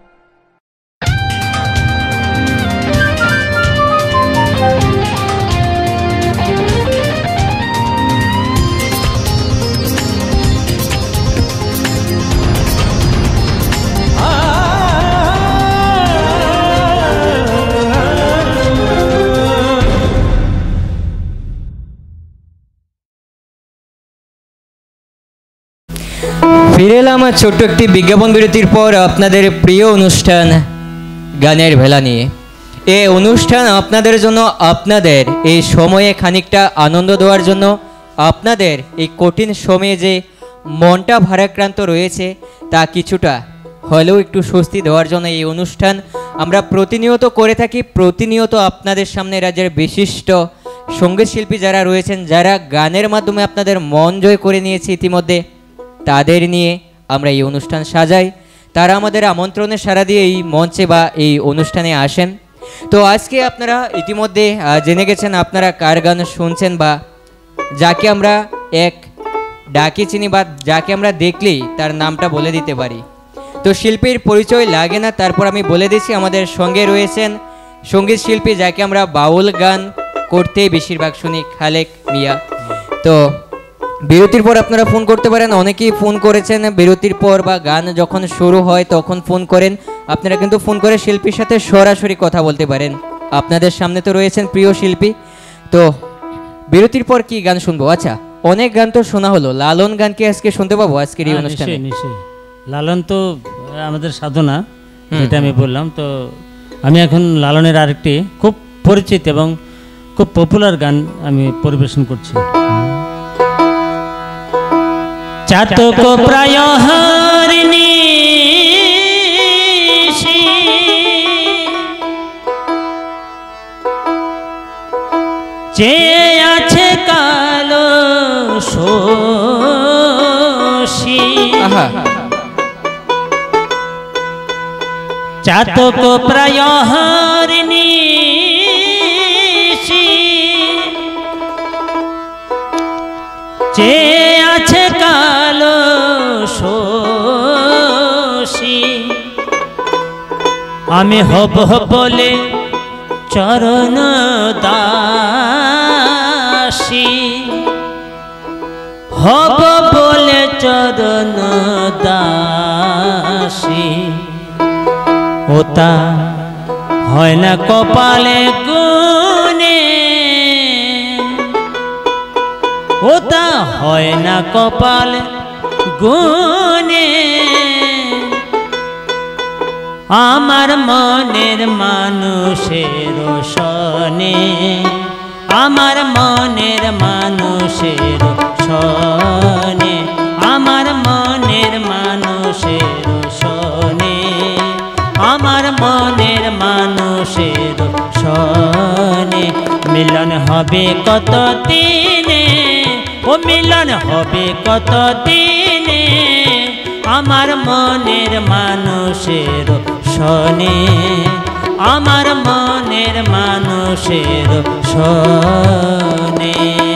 ফিরে এলাম ছোট্ট একটি বিজ্ঞাপন বিরতির পর আপনাদের প্রিয় অনুষ্ঠান গানের ভেলা নিয়ে। এই অনুষ্ঠান আপনাদের জন্য, আপনাদের এই সময়ে খানিকটা আনন্দ দেওয়ার জন্য, আপনাদের এই কঠিন সময়ে যে মনটা ভারাক্রান্ত রয়েছে তা কিছুটা হলেও একটু স্বস্তি দেওয়ার জন্য এই অনুষ্ঠান আমরা প্রতিনিয়ত করে থাকি। প্রতিনিয়ত আপনাদের সামনে রাজ্যের বিশিষ্ট সঙ্গীত শিল্পী যারা রয়েছেন, যারা গানের মাধ্যমে আপনাদের মন জয় করে নিয়েছে ইতিমধ্যে, তাদের নিয়ে আমরা এই অনুষ্ঠান সাজাই। তারা আমাদের আমন্ত্রণে সাড়া দিয়ে এই মঞ্চে বা এই অনুষ্ঠানে আসেন। তো আজকে আপনারা ইতিমধ্যে জেনে গেছেন আপনারা কার গান শুনছেন বা যাকে আমরা এক ডাকে চিনি বা যাকে আমরা দেখলেই তার নামটা বলে দিতে পারি। তো শিল্পীর পরিচয় লাগে না, তারপর আমি বলে দিচ্ছি আমাদের সঙ্গে রয়েছেন সঙ্গীত শিল্পী যাকে আমরা বাউল গান করতে বেশিরভাগ শুনি, খালেক মিয়া। তো বিরতির পর আপনারা ফোন করতে পারেন, অনেকেই ফোন করেছেন বিরতির পর বা গান যখন শুরু হয় তখন ফোন করেন। আপনারা কিন্তু ফোন করে শিল্পীর সাথে সরাসরি কথা বলতে পারেন। আপনাদের সামনে তো রয়েছেন প্রিয় শিল্পী। তো বিরতির পর কি গান শুনবো? আচ্ছা, অনেক গান তো শোনা হলো, লালন গান কি আজকে শুনতে পাবো আজকের এই অনুষ্ঠানে? নিশ্চয়ই। লালন তো আমাদের সাধনা, যেটা আমি বললাম। তো আমি এখন লালনের আরেকটি খুব পরিচিত এবং খুব পপুলার গান আমি পরিবেশন করছি। চাতক প্রায় হরিণী চেয়ে আছে কালো শোষী, চাতক প্রায় হরিণী চেয়ে আছে কালো আমি হব বলে চরণ দাসী, হব বলে চরণ দাসী, ওটা হয় না কপালে গুনে, ওটা হয় না কপালে গুনে। আমার মনের মানুষের সনে, আমার মনের মানুষের সনে, আমার মনের মানুষের সনে, আমার মনের মানুষের সনে। মিলন হবে কত দিনে, ও মিলন হবে কত দিনে, আমার মনের মানুষের সনে, আমার মনের মানুষের সনে।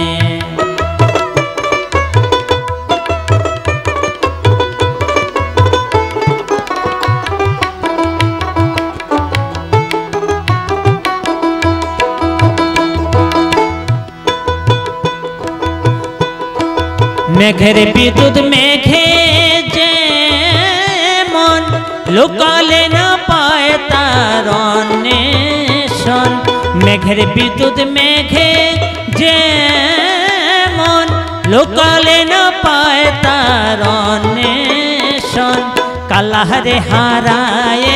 মেঘের বিদ্যুৎ মেঘে যে মন লোকালে না পায় তার অন্বেষণ, মেঘের বিদ্যুৎ মেঘে যে মন লোকালে না পায় তার অন্বেষণ। কালারে হারায়ে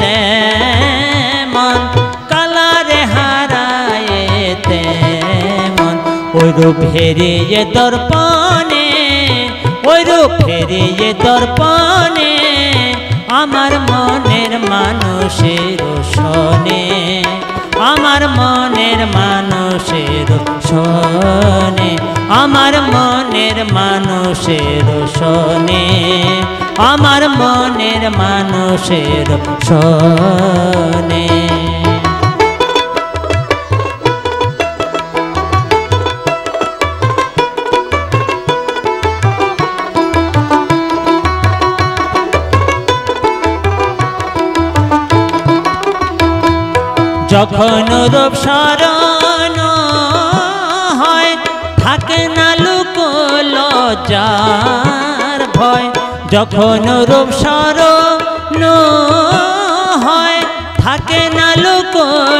তেমন, কালারে হারায়ে তেমন, ওই রূপ হেরিয়ে দর্পণে, ওই রূপ হেরিয়ে দর্পণে, আমার মনের মানুষের সনে, আমার মনের মানুষের সনে, আমার মনের মানুষের সনে, আমার মনের মানুষের সনে। যখন রূপ স্মরণ হয় থাকে না লোক লজ্জার ভয়, যখন রূপ স্মরণ হয় থাকে না লোক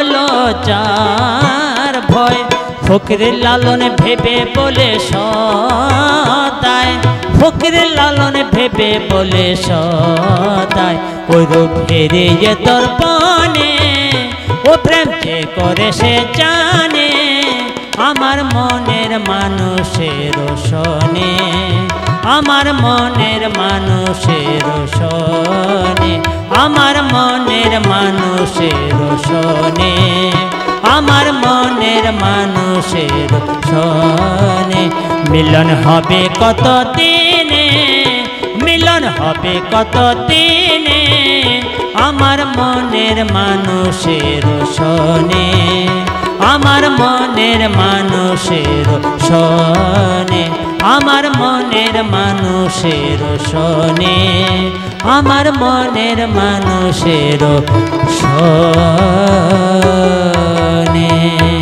লজ্জার ভয়। ফকিরের লালন ভেবে বলে সদায়, ফকিরের লালন ভেবে বলে সদায়, ওই রূপ হেরিয়ে দর্পণে, ও প্রেম যে করে সে জানে, আমার মনের মানুষের সনে, আমার মনের মানুষের সনে, আমার মনের মানুষের সনে, আমার মনের মানুষের সনে। মিলন হবে কত দিনে, মিলন হবে কত দিনে, আমার মনের মানুষের সনে, আমার মনের মানুষের সনে, আমার মনের মানুষের সনে, আমার মনের মানুষের সনে।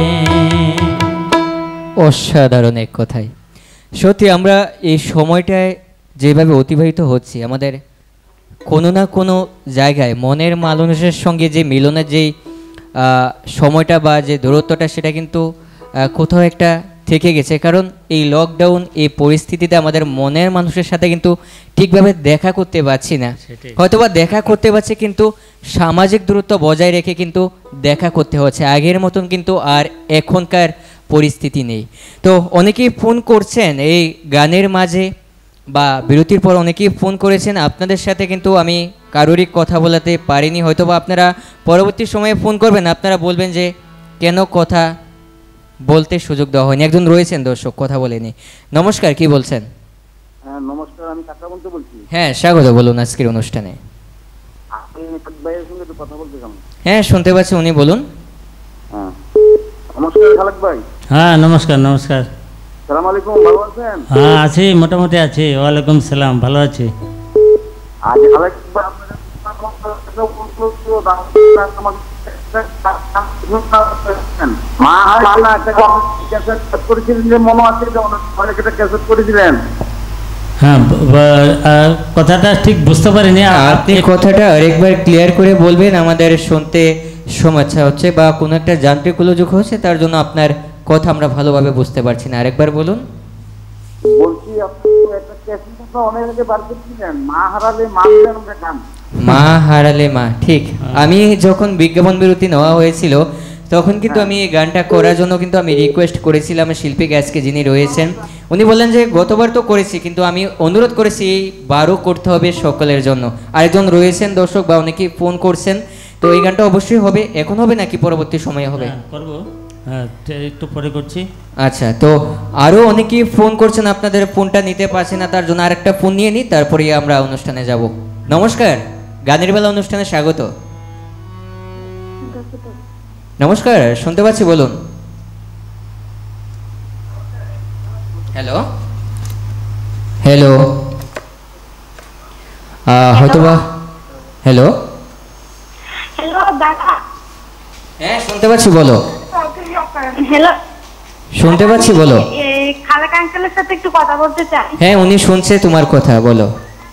অসাধারণ এক কথাই। সত্যি আমরা এই সময়টায় যেভাবে অতিবাহিত হচ্ছি, আমাদের কোনো না কোনো জায়গায় মনের মানুষের সঙ্গে যে মিলনের যেই সময়টা বা যে দূরত্বটা, সেটা কিন্তু কোথাও একটা থেকে গেছে। কারণ এই লকডাউন, এই পরিস্থিতিতে আমাদের মনের মানুষের সাথে কিন্তু ঠিকভাবে দেখা করতে পারছি না, হয়তোবা দেখা করতে পারছি কিন্তু সামাজিক দূরত্ব বজায় রেখে কিন্তু দেখা করতে হচ্ছে। আগের মতন কিন্তু আর এখনকার পরিস্থিতি নেই। তো অনেকেই ফোন করছেন এই গানের মাঝে বা বিরতির পর, অনেকেই ফোন করেছেন। আপনাদের সাথে কিন্তু আমি কারোরই কথা বলাতে পারিনি, হয়তোবা আপনারা পরবর্তী সময়ে ফোন করবেন, আপনারা বলবেন যে কেন কথা বলতে সুযোগ দেওয়া হয়নি। একজন রয়েছেন দর্শক, কথা বলেনি। নমস্কার, কি বলছেন? হ্যাঁ নমস্কার, আমি কাকরাবন্ত বলছি। হ্যাঁ স্বাগত, বলুন আজকের অনুষ্ঠানে। আপনি ভাইয়ের সঙ্গে একটু কথা বলতে চান? হ্যাঁ শুনতে পাচ্ছি, উনি বলুন। হ্যাঁ নমস্কার খালেক ভাই। হ্যাঁ নমস্কার। নমস্কার, সালাম আলাইকুম, ভালো আছেন? হ্যাঁ আছি, মোটামুটি আছি। ওয়ালাইকুম সালাম, ভালো আছি। আজ খালেক ভাই আপনার মনে আছে যে অনেক একটা ক্যাসেট করেছিলেন। হ্যাঁ, কথাটা ঠিক বুঝতে পারিনি। আপনি কথাটা আরেকবার ক্লিয়ার করে বলবেন, আমাদের শুনতে সমস্যা হচ্ছে বা কোনো একটা যান্ত্রিক গোলযোগ হচ্ছে, তার জন্য আপনার কথা আমরা ভালোভাবে বুঝতে পারছি না। আরেকবার বলুন। বলছি আপনি একটা ক্যাসেট তো অনেক আগে বার করেছিলেন, মা হারালে মা মিলেন গান। মা হারালে মা, ঠিক। আমি যখন বিজ্ঞাপন বিরতি নেওয়া হয়েছিল তখন কিন্তু আমি এই গানটা করার জন্য কিন্তু আমি রিকোয়েস্ট করেছিলাম শিল্পী গ্যাসকে, যিনি রয়েছেন। উনি বললেন যে গতবার তো করেছি, কিন্তু আমি অনুরোধ করেছি বারও করতে হবে সকলের জন্য। আরেকজন রয়েছেন দর্শক বা অনেকেই ফোন করছেন, তো এই গানটা অবশ্যই হবে। এখন হবে নাকি পরবর্তী সময়ে হবে? করব, হ্যাঁ একটু পরে করছি। আচ্ছা, তো আরও অনেকেই ফোন করছেন, আপনাদের ফোনটা নিতে পারছি না, তার জন্য আরেকটা ফোন নিয়ে নিই, তারপরে আমরা অনুষ্ঠানে যাব। নমস্কার, গানের বেলা অনুষ্ঠানে স্বাগত। নমস্কার, শুনতে পাচ্ছি, বলুন। হ্যালো হ্যালো, হয়তোবা। হ্যালো হ্যালো দাদা। হ্যাঁ শুনতে পাচ্ছি, বলো। হ্যালো, শুনতে পাচ্ছি, বলো। খালেক আঙ্কেলের সাথে একটু কথা বলতে চাই। হ্যাঁ, উনি শুনছে তোমার কথা, বলো।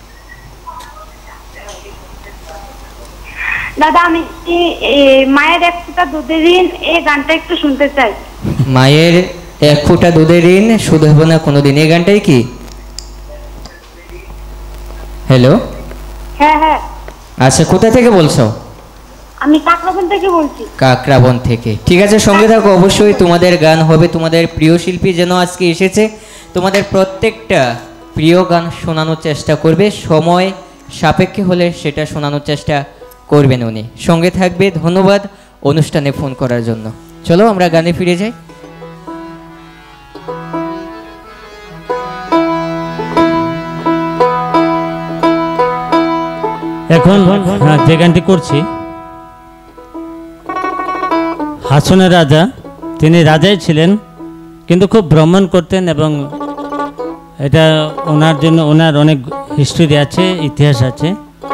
দাদা, আমি মায়ের এক ফোঁটা দুধের ঋণ এই গানটা একটু শুনতে চাই। মায়ের এক ফোঁটা দুধের ঋণ শোধ হবে না কোনোদিন, এই গানটাই কি? হ্যালো, হ্যাঁ হ্যাঁ। আচ্ছা, কোথা থেকে বলছো? আমি কাকরাবন থেকে বলছি। কাকরাবন থেকে, ঠিক আছে, সঙ্গে থাকো, অবশ্যই তোমাদের গান হবে। তোমাদের প্রিয় শিল্পী যেন আজকে এসেছে, তোমাদের প্রত্যেকটা প্রিয় গান শোনানোর চেষ্টা করবে, সময় সাপেক্ষে হলে সেটা শোনানোর চেষ্টা করবেন উনি। সঙ্গে থাকবে। ধন্যবাদ অনুষ্ঠানে ফোন করার জন্য। চলো আমরা গানে ফিরে যাই। এখন যে গানটি করছি, হাসনের রাজা, তিনি রাজাই ছিলেন কিন্তু খুব ভ্রমণ করতেন, এবং এটা ওনার জন্য ওনার অনেক হিস্ট্রি আছে, ইতিহাস আছে।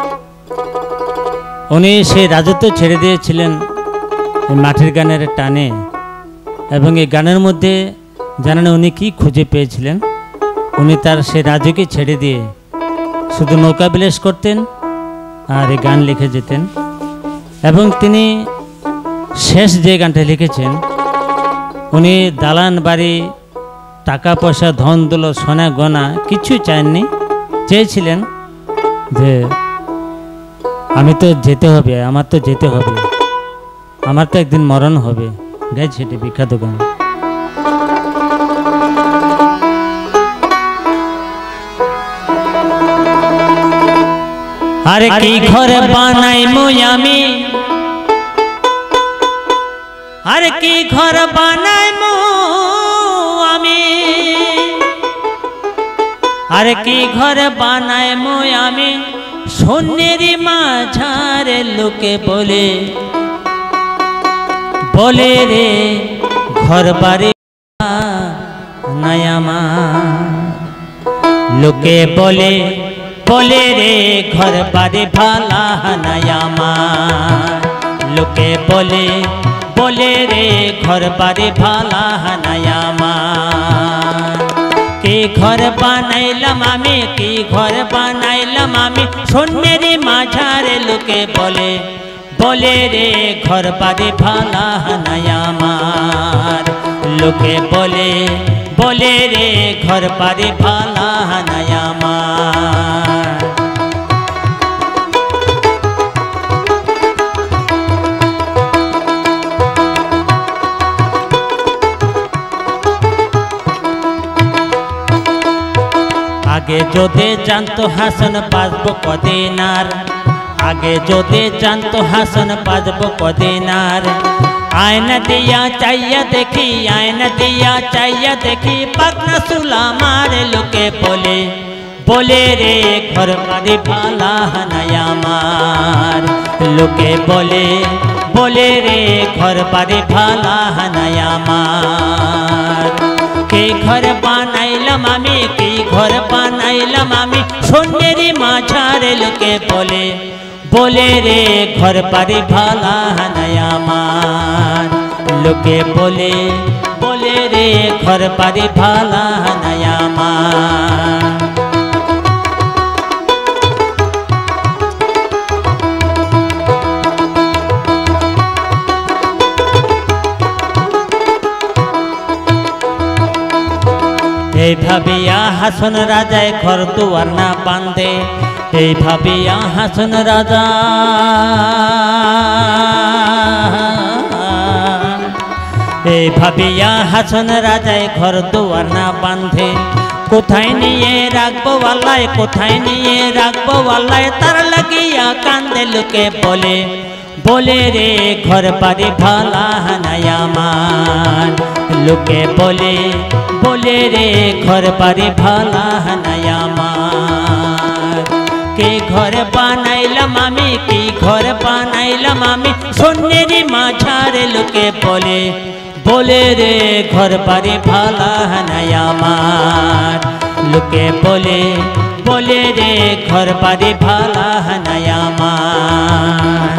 উনি সেই রাজত্ব ছেড়ে দিয়েছিলেন এই মাটির গানের টানে, এবং এই গানের মধ্যে জানেন উনি কি খুঁজে পেয়েছিলেন। উনি তার সেই রাজ্যকে ছেড়ে দিয়ে শুধু নৌকা বিলাস করতেন আর এই গান লিখে যেতেন। এবং তিনি শেষ যে গানটা লিখেছেন, উনি দালান বাড়ি, টাকা পয়সা, ধন দৌলত, সোনা গয়না কিছু চাননি। চেয়েছিলেন যে আমি তো যেতে হবে, আমার তো যেতে হবে, আমার তো একদিন মরণ হবে। গাইছে এটি বিখ্যাত গান। আরে কি ঘর বানাই আমি, আরে কি ঘর বানাই আমি, আরে কি ঘর বানাই আমি, সোনেরি মাঝারে লোকে বলে বলে রে ঘর বাড়ি নাই আমার, লোকে বলে বলে রে ঘর বাড়ি ভালা নাই আমার, লোকে বলে বলে রে ঘর বাড়ি ভালা নাই আমার। কি ঘর বানাইলাম আমি, কি ঘর বানাইলাম আমি, সোনেরি মাঝারে লোকে বলে বলে রে ঘর বাড়ি ভালা নাই আমার, লোকে বলে বলে রে ঘর বাড়ি ভালা নাই আমার। আগে যদি জানতো হাসন বাজবো কদিন আর, আগে যদি জানতো হাসন বাজবো কদিন আর, আয়না দিয়া চাইয়া দেখি, আয়না দিয়া চাইয়া দেখি, পাকনা সুলা মারে লোকে বলে বলে রে ঘর বাড়ি ভালা নাই আমার, লোকে বলে বলে রে ঘর বাড়ি ভালা নাই আমার। কে ঘর বানাইলাম আমি, কি ঘর বানাইলাম আমি, সোনেরি মাঝারে লোকে বলে বলে রে ঘর বাড়ি ভালা নাই আমার, লোকে বলে বলে রে ঘর বাড়ি ভালা নাই আমার। এই ভাবিয়া হাসন রাজায় ঘর দুয়ার না বান্ধে, এই ভাবিয়া হাসন রাজা এই ভাবিয়া হাসন রাজায় ঘর দুয়ার না বান্ধে, কোথায় নিয়ে রাখবো আল্লাহ, কোথায় নিয়ে রাখবো আল্লাহ, তার লাগিয়া কান্দে লোকে বলে বলে রে ঘর বাড়ি ভালা নাই আমার, লোকে বলে বলে রে ঘর বাড়ি ভালা নাই আমার। কে ঘর বানাইলাম আমি, কি ঘর বানাইলাম আমি, সোনেরি মাঝারে লোকে বলে বলে রে ঘর বাড়ি ভালা নাই আমার, লোকে বলে বলে রে ঘর বাড়ি ভালা নাই আমার।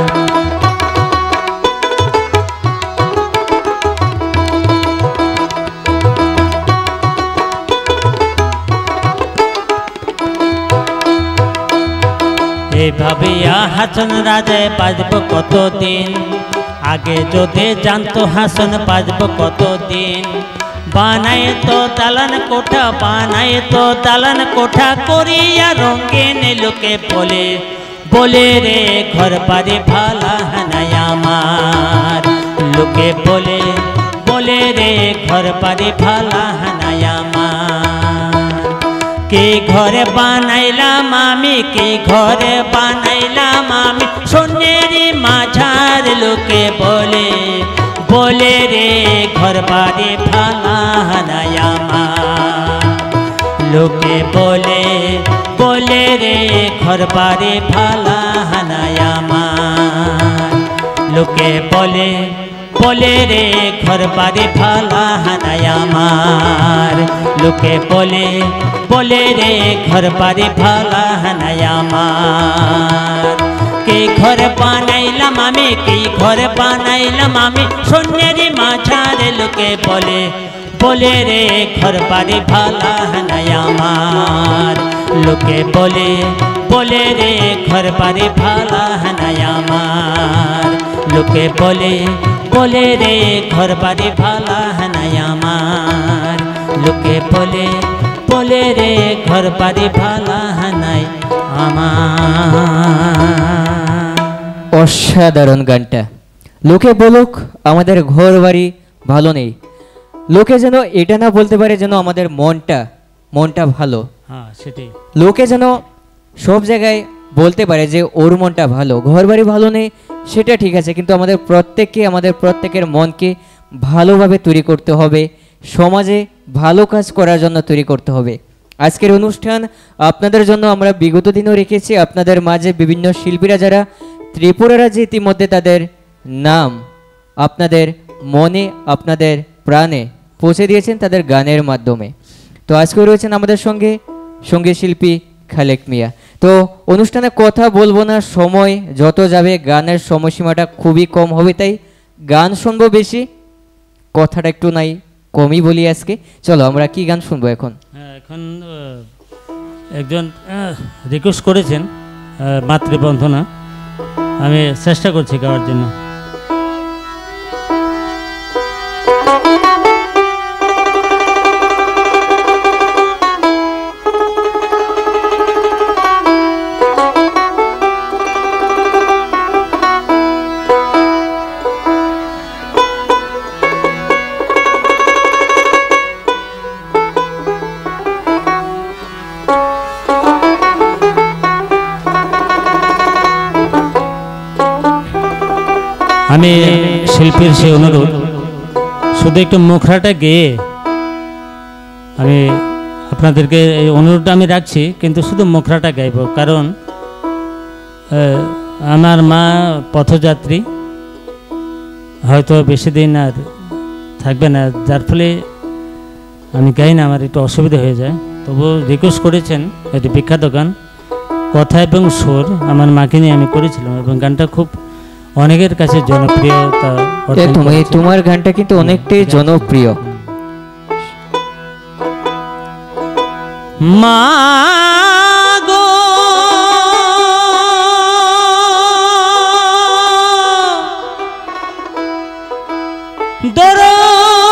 এই ভাবিয়া হাসন রাজায় বাজব কতদিন, আগে যদি জানতো হাসন বাজব কতদিন, বানায় তো দালান কোঠা, বানায় তো দালান কোঠা করিয়া রঙিন, লোকে বলে বলে রে ঘর বাড়ি ভালা নাই আমার, লোকে বলে বলে রে ঘর বাড়ি ভালা নাই আমার। কে ঘরে বানাইলাম আমি, কে ঘরে বানাইলাম আমি, সোনেরি মাঝার লোকে বলে বলে রে ঘর বাড়ি ভালা নাই আমার, লোকে বলে বলে রে ঘর বাড়ি ভালা নাই আমার, লোকে বলে বলে রে ঘর বাড়ি ভালা নাই আমার, লোকে বলে বলে রে ঘর বাড়ি ভালা নাই আমার। কে ঘর বানাইলাম আমি, কি ঘর বানাইলাম আমি, সোনেরি মাঝারে লোকে বলে বলে রে ঘর বাড়ি ভালা নাই আমার, লোকে বলে বলে রে ঘর বাড়ি ভালা নাই আমার, লোকে বলে বলে রে ঘর বাড়ি ভালা নাই আমার, লোকে বলে বলে রে ঘর বাড়ি ভালা নাই আমার। অসাধারণ গানটা। লোকে বলুক আমাদের ঘর বাড়ি ভালো নেই, লোকে যেন এটা না বলতে পারে যেন আমাদের মনটা ভালো, হ্যাঁ সেটাই। লোকে যেন সব জায়গায় বলতে পারে যে ওর মনটা ভালো, ঘর বাড়ি ভালো নেই সেটা ঠিক আছে, কিন্তু আমাদের প্রত্যেকের মনকে ভালোভাবে তৈরি করতে হবে, সমাজে ভালো কাজ করার জন্য তৈরি করতে হবে। আজকের অনুষ্ঠান আপনাদের জন্য আমরা বিগত দিনও রেখেছি, আপনাদের মাঝে বিভিন্ন শিল্পীরা যারা ত্রিপুরা রাজ্যে ইতিমধ্যে তাদের নাম আপনাদের মনে আপনাদের প্রাণে পৌঁছে দিয়েছেন তাদের গানের মাধ্যমে। তো আজকেও রয়েছেন আমাদের সঙ্গে সঙ্গীত শিল্পী খালেক মিয়া। তো অনুষ্ঠানে কথা বলবো না, সময় যত যাবে গানের সময়সীমাটা খুবই কম হবে, তাই গান শুনবো বেশি, কথাটা একটু নাই কমই বলি আজকে। চলো আমরা কি গান শুনবো এখন? এখন একজন রিকোয়েস্ট করেছেন মাতৃবন্ধনা, আমি চেষ্টা করছি গাওয়ার জন্য। আমি শিল্পীর সেই অনুরোধ, শুধু একটু মুখরাটা গেয়ে আমি আপনাদেরকে এই অনুরোধটা আমি রাখছি, কিন্তু শুধু মুখরাটা গাইব, কারণ আমার মা পথযাত্রী, হয়তো বেশি দিন আর থাকবে না, যার ফলে আমি গাই না, আমার একটু অসুবিধা হয়ে যায়। তবু রিকোয়েস্ট করেছেন, এটি বিখ্যাত গান, কথা এবং সুর আমার মাকে নিয়ে আমি করেছিলাম এবং গানটা খুব অনেকের কাছে জনপ্রিয়তা অর্জন একদম, এই করেছে। তোমার গানটা কিন্তু অনেকটাই জনপ্রিয়। মা গো দরো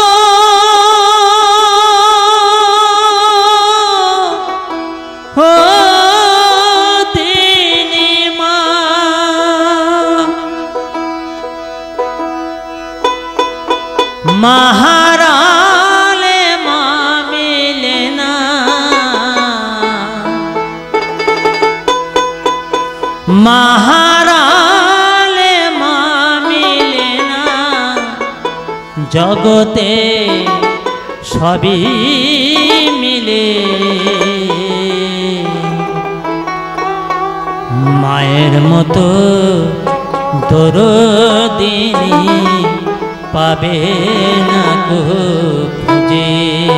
महाराले मामिलेना महाराले मामिलेना जगते सभी मिले मायर मतो दरदिनी पाबे ना को खुजे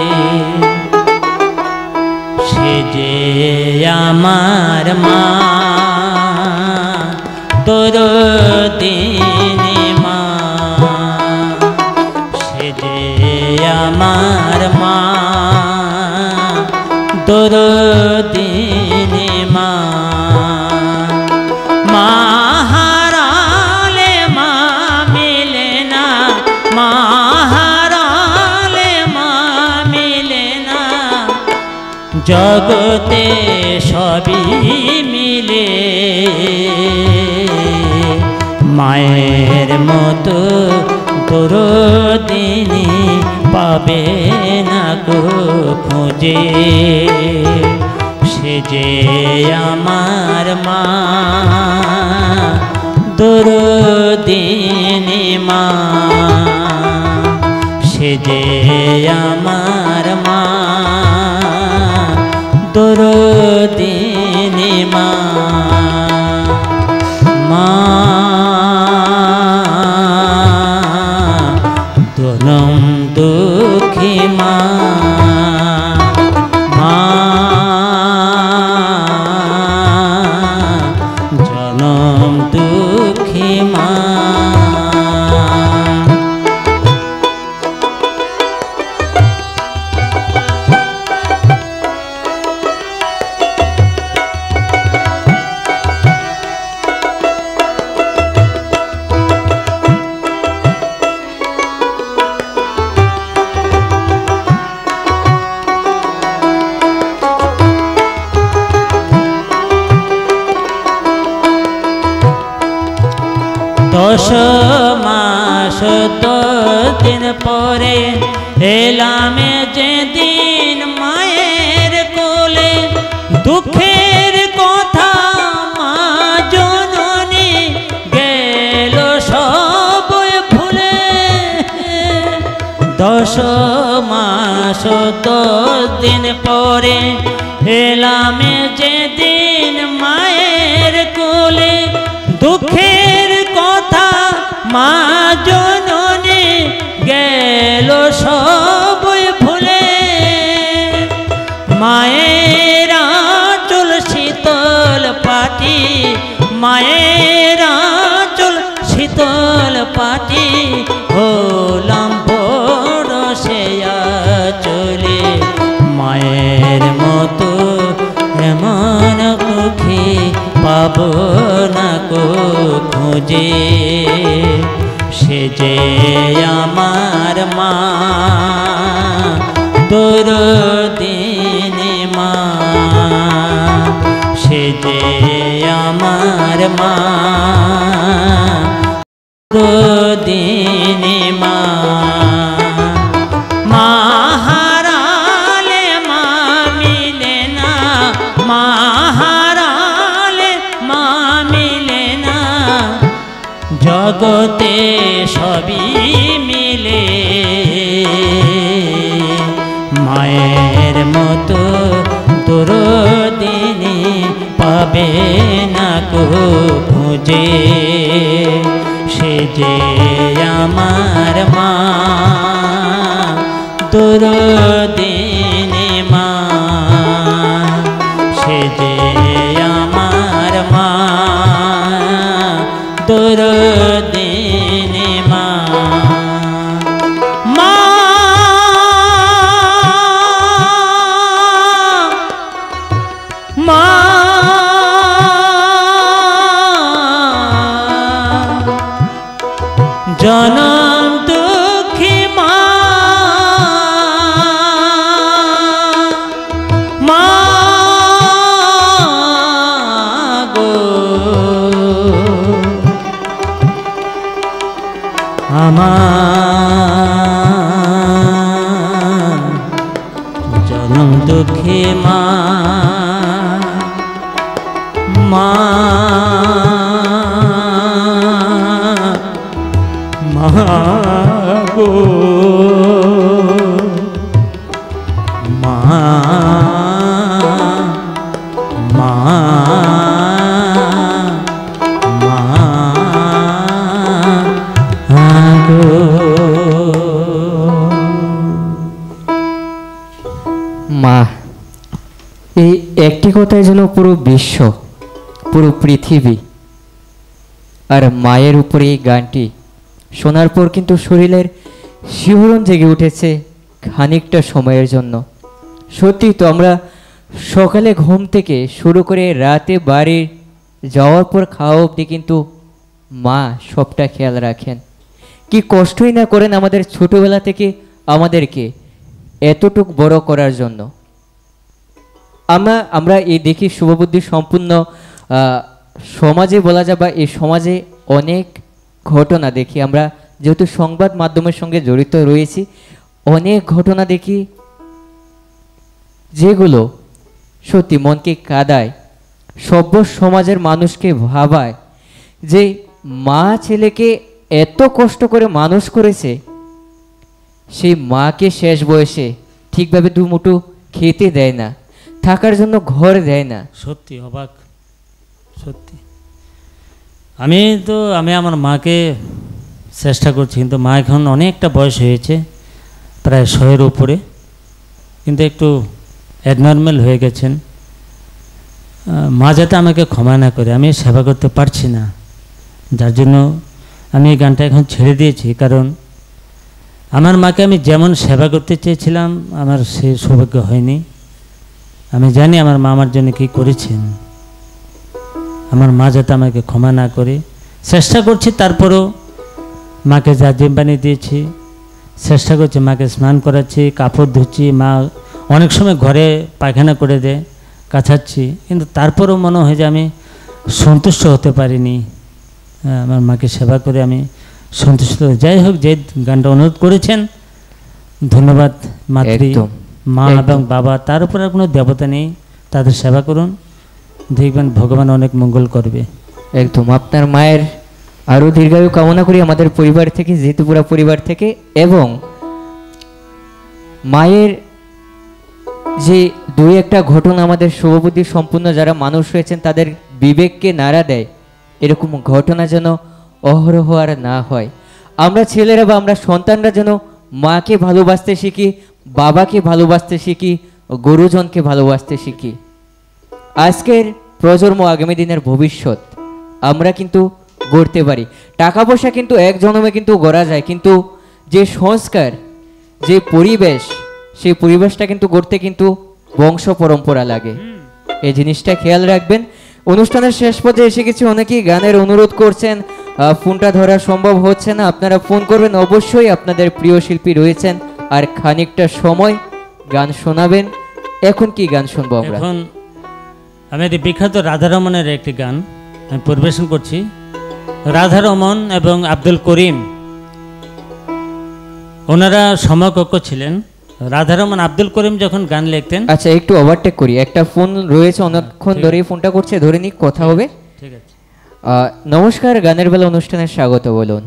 से जे आमार मा दरदिनी मा से जे आमार मा दरदिनी मा महाराले मा मिलेना महाराले मा मिलेना जगते सभी मिले मायर मतो दरदिनी पाबे ना को खोजे से जे आमार मा दरदिनी मा से जे आमार मा दरदिनी मा मा दनम दुखी मा मा जनम दुखी मा दश मास 10 दिन परे एलामे जे दिन मायर कोले दुखेर कथा मा जननी गेल सब भूले 10 मास 10 दिन परे एलामे जे दिन मायर कोले दुखेर कथा मा जननी गेल सब भूले मायर आँचल शीतल पाटी मायर आँचल शीतल पाटी होलाम बड़ से चले मायर मतो एमन दुखी पाबो ना को खोजे से जे आमार मा दरदिनी मा से जे आमार मा दरदिनी मा महाराले मा मिलेना महाराले मा मिलेना जगते सभी मिले मायर मतो दरदिनी पाबे ना को खोजे से जे आमार मा दरदिनी मा से जे आमार জনম দুঃখে মা মা মা গো মা মা মা, এই একটি কথাই যেন পুরো বিশ্ব, পুরো পৃথিবী আর মায়ের উপরে এই গানটি শোনার পর কিন্তু শরীরের শিহরণ জেগে উঠেছে খানিকটা সময়ের জন্য। সত্যি তো, আমরা সকালে ঘুম থেকে শুরু করে রাতে বাড়ি যাওয়ার পর খাওয়া অবধি কিন্তু মা সবটা খেয়াল রাখেন। কি কষ্টই না করেন আমাদের ছোটবেলা থেকে আমাদেরকে এতটুক বড় করার জন্য। আমরা এই দেখি শুভবুদ্ধি সম্পূর্ণ সমাজে বলা যায়, বা এই সমাজে অনেক ঘটনা দেখি আমরা, যেহেতু সংবাদ মাধ্যমের সঙ্গে জড়িত রয়েছি, অনেক ঘটনা দেখি যেগুলো সত্যি মনকে কাঁদায়, সভ্য সমাজের মানুষকে ভাবায় যে মা ছেলেকে এত কষ্ট করে মানুষ করেছে, সেই মাকে শেষ বয়সে ঠিকভাবে দুমুঠো খেতে দেয় না, থাকার জন্য ঘর দেয় না। সত্যি অবাক, সত্যি। আমি আমার মাকে চেষ্টা করছি, কিন্তু মা এখন অনেকটা বয়স হয়েছে, প্রায় 100-এর উপরে, কিন্তু একটু অ্যাবনর্মাল হয়ে গেছেন। মা যাতে আমাকে ক্ষমা না করে, আমি সেবা করতে পারছি না, যার জন্য আমি এই গানটা এখন ছেড়ে দিয়েছি। কারণ আমার মাকে আমি যেমন সেবা করতে চেয়েছিলাম, আমার সে সৌভাগ্য হয়নি। আমি জানি আমার মা আমার জন্য কী করেছেন। আমার মা যাতে আমাকে ক্ষমা না করে, চেষ্টা করছি। তারপরেও মাকে যা জিম্বানি দিয়েছি, চেষ্টা করছি, মাকে স্নান করাচ্ছি, কাপড় ধুচ্ছি, মা অনেক সময় ঘরে পায়খানা করে দেয়, কাছাচ্ছি, কিন্তু তারপরেও মনে হয় যে আমি সন্তুষ্ট হতে পারিনি। আমার মাকে সেবা করে আমি সন্তুষ্ট। যাই হোক, যে গানটা অনুরোধ করেছেন, ধন্যবাদ। মাতৃ মা এবং বাবা, তার উপর আর কোনো দেবতা নেই, তাদের সেবা করুন, দেখবেন ভগবান অনেক মঙ্গল করবে। একদম। আপনার মায়ের আরও দীর্ঘায়ু কামনা করি আমাদের পরিবার থেকে, জিতুপুরা পরিবার থেকে। এবং মায়ের যে দুই একটা ঘটনা আমাদের শুভবুদ্ধি সম্পূর্ণ যারা মানুষ হয়েছেন তাদের বিবেককে নাড়া দেয়, এরকম ঘটনা যেন অহরহ আর না হয়। আমরা ছেলেরা বা আমরা সন্তানরা যেন মাকে ভালোবাসতে শিখি, বাবাকে ভালোবাসতে শিখি, গুরুজনকে ভালোবাসতে শিখি। আজকের প্রজন্ম আগামী দিনের ভবিষ্যৎ আমরা কিন্তু গড়তে পারি। টাকা পয়সা কিন্তু এক জন্মে কিন্তু গড়া যায়, কিন্তু যে সংস্কার, যে পরিবেশ, সেই পরিবেশটা কিন্তু গড়তে কিন্তু বংশ পরম্পরা লাগে। এই জিনিসটা খেয়াল রাখবেন। অনুষ্ঠানের শেষ পর্যায়ে এসে গেছি, অনেকেই গানের অনুরোধ করছেন, ফোনটা ধরা সম্ভব হচ্ছে না। আপনারা ফোন করবেন, অবশ্যই আপনাদের প্রিয় শিল্পী রয়েছেন, আর খানিকটা সময় গান শোনাবেন। এখন কি গান শুনবো আমরা? এখন আমি একটি বিখ্যাত রাধারমণের একটি গান আমি পরিবেশন করছি। রাধারমণ এবং আব্দুল করিম, ওনারা সমকক্ষ ছিলেন। রাধারমণ আব্দুল করিম যখন গান লিখতেন। আচ্ছা, একটু ওভারটেক করি, একটা ফোন রয়েছে অনেকক্ষণ ধরে ফোনটা করছে, ধরে নিক, কথা হবে। ঠিক আছে। নমস্কার, গানের বেলা অনুষ্ঠানে স্বাগত বলুন।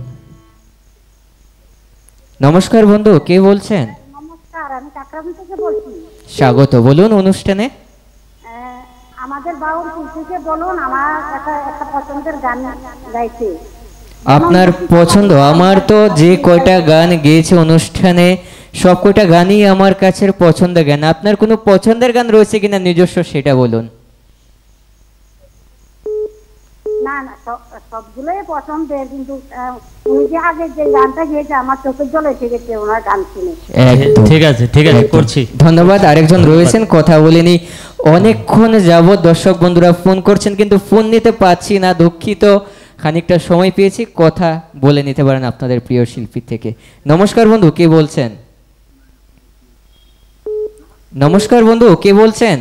নমস্কার বন্ধু, কে বলছেন? নমস্কার, আমি কাকরাম থেকে বলছি। স্বাগত, বলুন অনুষ্ঠানে। আমাদের বাউল থেকে বলুন, আমার একটা পছন্দের গান গাইছে। আপনার পছন্দ? আমার তো যে কয়টা গান গেয়েছে অনুষ্ঠানে সব কয়টা গানই আমার কাছে পছন্দের গান। আপনার কোনো পছন্দের গান রয়েছে কিনা নিজস্ব, সেটা বলুন। না না, সবগুলোই পছন্দের, কিন্তু উনি যে আগে যে গানটা গেয়েছে আমার চোখের জল এসে গেছে ওনার গান শুনে। ঠিক আছে, ঠিক আছে, করছি। ধন্যবাদ। আরেকজন রয়েছেন, কথা বলিনি, অনেকক্ষণ যাবত দর্শক বন্ধুরা ফোন করছেন, কিন্তু ফোন নিতে পারছি না, দুঃখিত। খানিকটা সময় পেয়েছি, কথা বলে নিতে পারেন আপনাদের প্রিয় শিল্পী থেকে। নমস্কার বন্ধু, কে বলছেন? নমস্কার বন্ধু, কে বলছেন?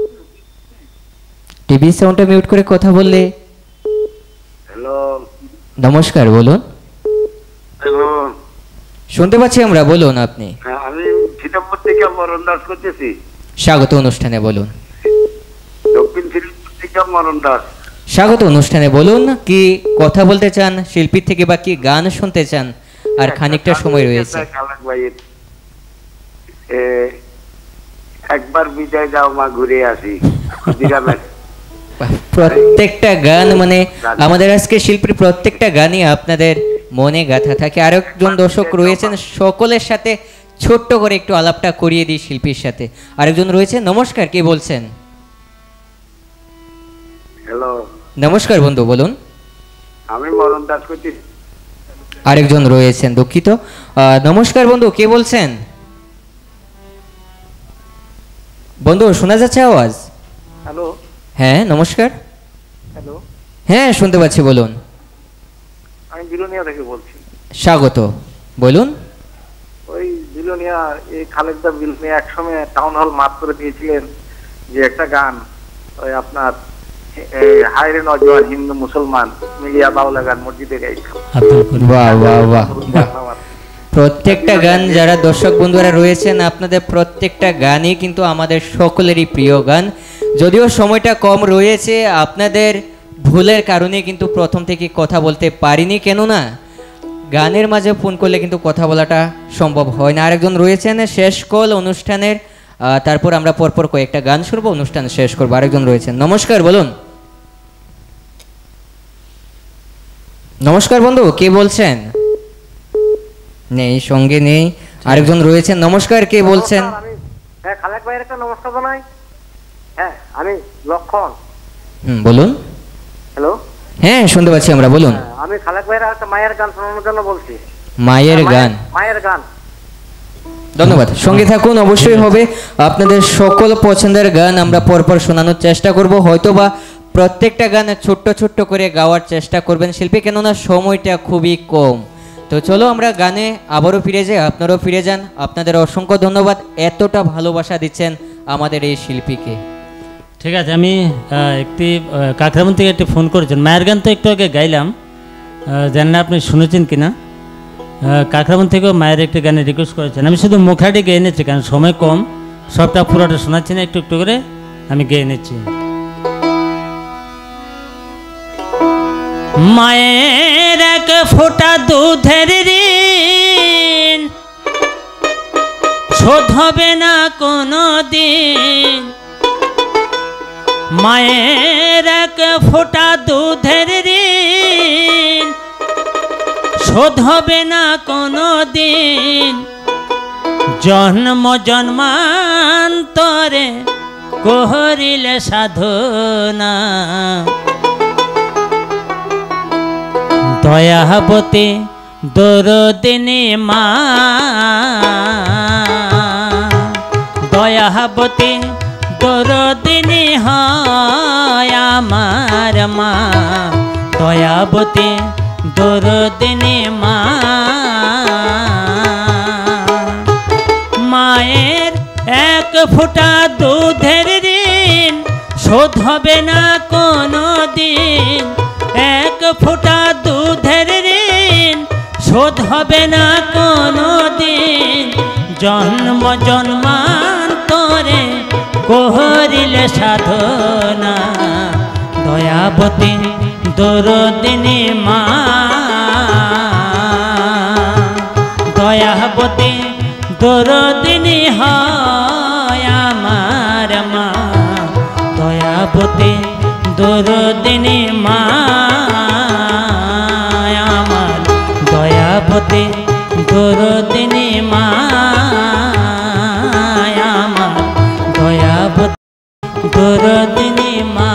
টিভি সাউন্ডটা মিউট করে কথা বললে। হ্যালো, নমস্কার, বলুন। হ্যালো, শুনতে পাচ্ছি আমরা, বলুন আপনি। আমি সিতাবপুর থেকে মরণ দাস করতেছি। স্বাগত অনুষ্ঠানে, বলুন। দক্ষিণ সিতাবপুর থেকে মরণ দাস। স্বাগত অনুষ্ঠানে, বলুন কি কথা বলতে চান শিল্পীর থেকে বা কি গান শুনতে চান? আর খানিকটা সময় রয়েছে। একবার বিদায় দাও মা, ঘুরে আসি। প্রত্যেকটা গান মানে আমাদের আজকে শিল্পীর প্রত্যেকটা গানই আপনাদের মনে গাঁথা থাকে। আরেকজন দর্শক রয়েছেন, সকলের সাথে ছোট্ট করে একটু আলাপটা করিয়ে দিই শিল্পীর সাথে। আরেকজন রয়েছে, নমস্কার, কে বলছেন? হ্যালো, নমস্কার বন্ধু, বলুন। আমি মরণ দাস করতেছি। আরেকজন রয়েছেন, দুঃখিত। নমস্কার বন্ধু, কে বলছেন? বন্ধু শোনা যাচ্ছে আওয়াজ? হ্যালো। হ্যাঁ নমস্কার। হ্যালো। হ্যাঁ শুনতে পাচ্ছি, বলুন। আমি বিলোনিয়া থেকে বলছি। স্বাগত, বলুন। ওই বিলোনিয়া, এই খালেকদা বিলোনিয়া একসময় টাউন হল মাত করে দিয়েছিলেন যে একটা গান, ওই আপনার হায়রে নজওয়ান হিন্দু মুসলমান মিলিয়া বাউলা গান মসজিদে গাই। বাহ বাহ বাহ, প্রত্যেকটা গান যারা দর্শক বন্ধুরা রয়েছেন, আপনাদের প্রত্যেকটা গানই কিন্তু আমাদের সকলেরই প্রিয় গান। যদিও সময়টা কম রয়েছে, আপনাদের ভুলের কারণে কিন্তু প্রথম থেকে কথা বলতে পারিনি, কেননা গানের মাঝে ফোন করলে কিন্তু কথা বলাটা সম্ভব হয় না। আরেকজন রয়েছেন, শেষ কল অনুষ্ঠানের, তারপর আমরা পরপর কয়েকটা গান শুনবো, অনুষ্ঠান শেষ করবো। আরেকজন রয়েছেন, নমস্কার, বলুন। নমস্কার বন্ধু, কে বলছেন? নেই, সঙ্গে নেই। আরেকজন রয়েছেন, নমস্কার, কে বলছেন? হ্যাঁ, খালেক ভাইয়ের একটা নমস্কার জানাই। হ্যাঁ, আমি লক্ষণ। বলুন। হ্যালো। হ্যাঁ শুনতে পাচ্ছি আমরা, বলুন। আমি খালেক ভাইয়ের একটা মায়ের গান শোনানোর জন্য বলছি। মায়ের গান? মায়ের গান। ধন্যবাদ, সঙ্গে থাকুন, অবশ্যই হবে। আপনাদের সকল পছন্দের গান আমরা পরপর শোনানোর চেষ্টা করব। হয়তোবা প্রত্যেকটা গান ছোট্ট ছোট্ট করে গাওয়ার চেষ্টা করবেন শিল্পী, কেননা সময়টা খুবই কম। তো চলো আমরা গানে আবারও ফিরে যাই, আপনারাও ফিরে যান। আপনাদের অসংখ্য ধন্যবাদ, এতটা ভালোবাসা দিচ্ছেন আমাদের এই শিল্পীকে। ঠিক আছে, আমি একটি কাকরামন থেকে একটি ফোন করেছেন। মায়ের গান তো একটু আগে গাইলাম, জানি না আপনি শুনেছেন কিনা। কাকরামন থেকেও মায়ের একটি গানে রিকোয়েস্ট করেছেন। আমি শুধু মুখাটি গেয়ে নিচ্ছি, কারণ সময় কম, সবটা পুরোটা শোনাচ্ছি না, একটু একটু করে আমি গেয়ে নিচ্ছি। মায়ের এক ফোঁটা দুধের ঋণ শোধ হবে না কোনো দিন। মায়ের এক ফোঁটা দুধের ঋণ শোধ হবে না কোনো দিন। জন্ম জন্মান্তরে করিলে সাধনা। দয়াবতী দরদিনী মা, দয়াবতী দরদিনী হয় আমার মা। দয়াবতী দরদিনী মা। মায়ের এক ফোঁটা দুধের ঋণ শোধ হবে না কোনো দিন। এক ফোঁটা দুধের ঋণ শোধ হবে না কোনো দিন। জন্ম জন্মান্তরে করিলে সাধনা। দয়াবতী দরদিনী মা, দয়াবতী দরদিনী হয় আমার মা। দয়াবতী দরদিনী মা আমার। দয়াবতী দরদিনী মা আমার। দয়াবতী দরদিনী মা।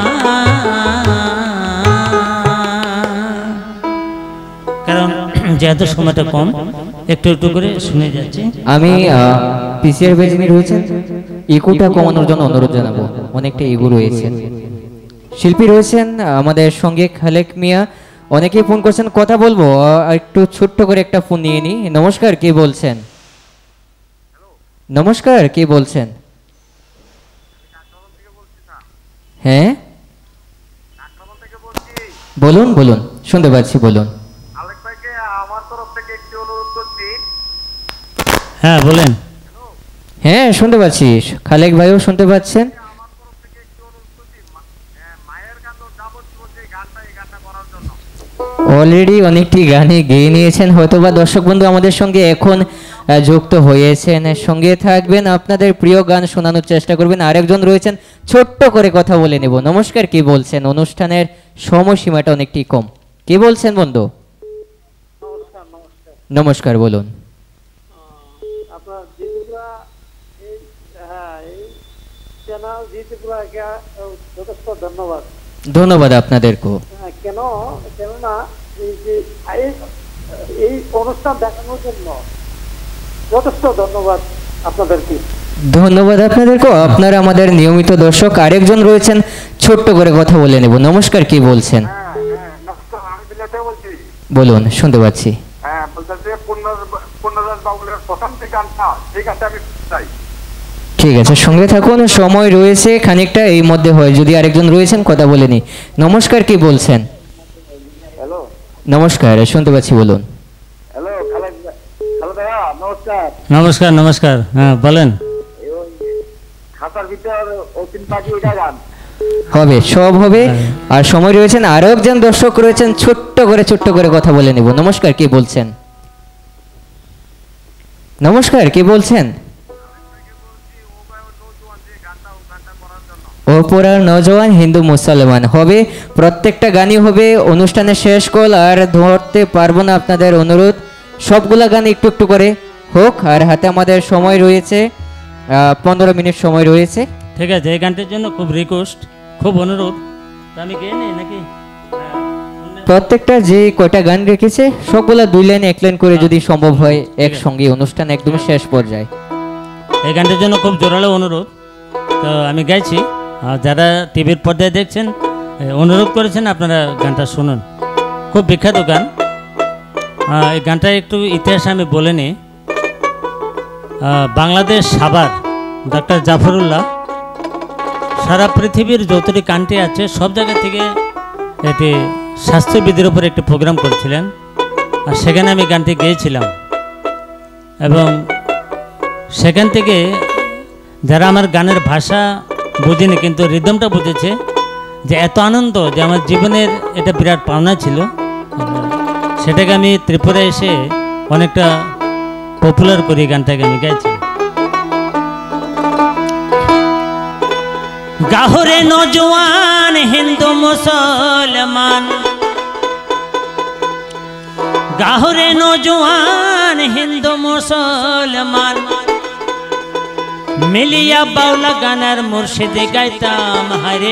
কারণ যেহেতু সময়টা কম, একটু একটু করে শুনে যাচ্ছে। আমি পিসিআর ভাই যিনি রয়েছেন, ইকোটা কমানোর জন্য অনুরোধ জানাবো, অনেকটা ইগো রয়েছে। শিল্পী রয়েছেন আমাদের সঙ্গে খালেক মিয়া, অনেকেই ফোন করছেন, কথা বলবো, একটু ছোট্ট করে একটা ফোন নিয়ে নি। নমস্কার, কে বলছেন? নমস্কার, কে বলছেন? হ্যাঁ বলুন, বলুন, শুনতে পাচ্ছি, বলুন। থেকে একটি অনুরোধ করছি। হ্যাঁ বলেন। হ্যাঁ শুনতে পাচ্ছি, খালেক ভাইও শুনতে পাচ্ছেন। অলরেডি অনেকটি গানে গেয়ে নিয়েছেন, হয়তোবা দর্শক বন্ধু আমাদের সঙ্গে এখন যুক্ত হয়েছেন, সঙ্গে থাকবেন, আপনাদের প্রিয় গান শোনানোর চেষ্টা করবেন। আরেকজন রয়েছেন, ছোট্ট করে কথা বলে নেব। নমস্কার, কি বলছেন? অনুষ্ঠানের সময়সীমাটা অনেকটি কম, কি বলছেন বন্ধু? নমস্কার, বলুন। আপনার জিতুপুরা এই চ্যানেল জিতুপুরাকে যথেষ্ট ধন্যবাদ। ধন্যবাদ আপনাদেরকেও। কেননা এই অনুষ্ঠান দেখানোর জন্য যথেষ্ট ধন্যবাদ আপনাদেরকে। ধন্যবাদ আপনাদেরকেও, আপনারা আমাদের নিয়মিত দর্শক। আরেকজন রয়েছেন, ছোট্ট করে কথা বলে নেব। নমস্কার, কি বলছেন? বলুন, শুনতে পাচ্ছি। হ্যাঁ, বলতেছে পূর্ণদাস বাবুলের প্রথম যে গানটা, সেই গানটা আমি চাই। ঠিক আছে, সঙ্গে থাকুন, সময় রয়েছে খানিকটা, এই মধ্যে হয় যদি আরেকজন রয়েছেন কথা বলে নি। নমস্কার, কি বলছেন? হ্যালো, নমস্কার, শুনতে পাচ্ছি, বলুন। হ্যালো খালেদ ভাইয়া, নমস্কার। নমস্কার নমস্কার, হ্যাঁ বলেন। খাতার ভিতর অতীন পাখি এটা গান হবে, সব হবে। আর সময় রয়েছেন, আরো একজন দর্শক রয়েছেন, ছোট্ট করে কথা বলে নেব। নমস্কার, কি বলছেন? নমস্কার, কি বলছেন? ওপরার নজওয়ান হিন্দু মুসলমান হবে, প্রত্যেকটা গানই হবে। অনুষ্ঠানের শেষ কল আর ধরতে পারবো না, আপনাদের অনুরোধ সবগুলা গান একটু একটু করে হোক। আর হাতে আমাদের সময় রয়েছে 15 মিনিট সময় রয়েছে। ঠিক আছে, এই গানটির জন্য খুব রিকোয়েস্ট, খুব অনুরোধ। আমি গেয়ে নেই নাকি? প্রত্যেকটা যে কয়টা গান রেখেছে সবগুলা 2 লাইন 1 লাইন করে যদি সম্ভব হয় একসঙ্গে, অনুষ্ঠান একদম শেষ পর্যায়ে। এই গানটির জন্য খুব জোরালো অনুরোধ। তো আমি গাইছি, আর যারা টিভির পর্দায় দেখছেন অনুরোধ করেছেন আপনারা গানটা শুনুন। খুব বিখ্যাত গান। এই গানটার একটু ইতিহাস আমি বলে নিই। বাংলাদেশ সাভার ডক্টর জাফরুল্লাহ সারা পৃথিবীর যতটি কান্ট্রি আছে সব জায়গা থেকে এটি স্বাস্থ্যবিধির উপর একটি প্রোগ্রাম করেছিলেন, আর সেখানে আমি গানটি গেয়েছিলাম। এবং সেখান থেকে যারা আমার গানের ভাষা বুঝেনি কিন্তু রিদমটা বুঝেছে, যে এত আনন্দ, যে আমার জীবনের এটা বিরাট পাওনা ছিল, সেটাকে আমি ত্রিপুরায় এসে অনেকটা পপুলার করি। গানটাকে আমি গাইছি। গাহরে নজওয়ান হিন্দু মুসলমান, গাহরে নজওয়ান হিন্দু মুসলমান, মিলিয়া বাউলা গানার মুর্শিদে গাইতাম হারে,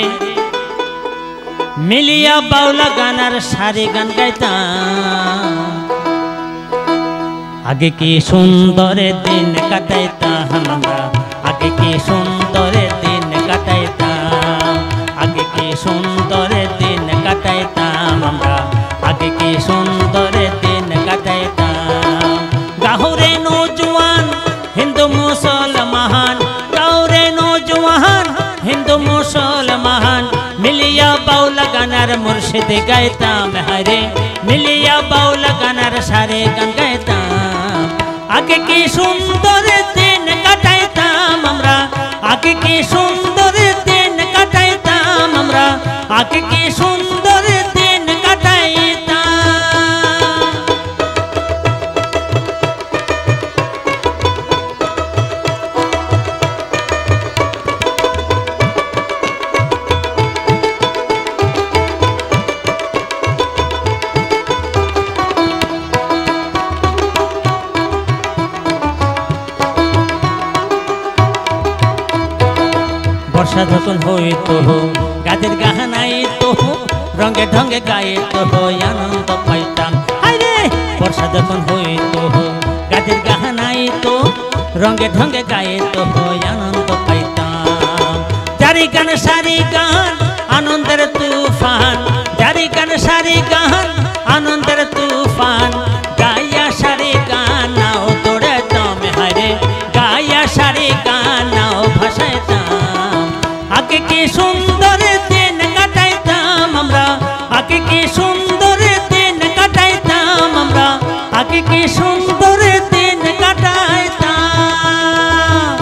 মিলিয়া বাউলা গানার সারে গান গাইতাম। আগে কি সুন্দর দিন কাটাইতাম আমরা, আগে কি সুন্দর দিন কাটাইতাম, আগে কি সুন্দর দিন কাটাইতাম আমরা, আগে কি সুন্দর দিন কাটাইতাম। গাহরে নজওয়ান হিন্দু মুসলমান, গাহরে নজওয়ান হিন্দু মুসলমান, মিলিয়া বাউলা গানার মুর্শিদে গাইতাম হারে, মিলিয়া বাউলা গানার সারে গান গাইতাম। আগে কি সুন্দর দিন কাটাইতাম আমরা, আগে কি সুন্দর দিন কাটাইতাম আমরা, আগে কি সুন্দর দিন কাটাইতাম। বর্ষা যখন হইতো গাছের গাহানাইতো, রঙে ঢঙ্গে গাইতো আনন্দ পাইতাম। আরে বর্ষা যখন হইতো গাছের গাহানাইতো, রঙে ঢঙ্গে গাইতো আনন্দ পাইতাম। জারি গান সারি গান আনন্দের তুফান, জারি গান সারি গান আনন্দের তুফান, গাইয়া সারি গান নাও দৌড়াইতাম হারে, গাইয়া সারি গান নাও ভাসাইতাম। আগে কি সুন্দর দিন কাটাইতাম আমরা, আগে কি সুন্দর দিন কাটাইতাম আমরা, আগে আগে কি সুন্দর দিন কাটাইতাম।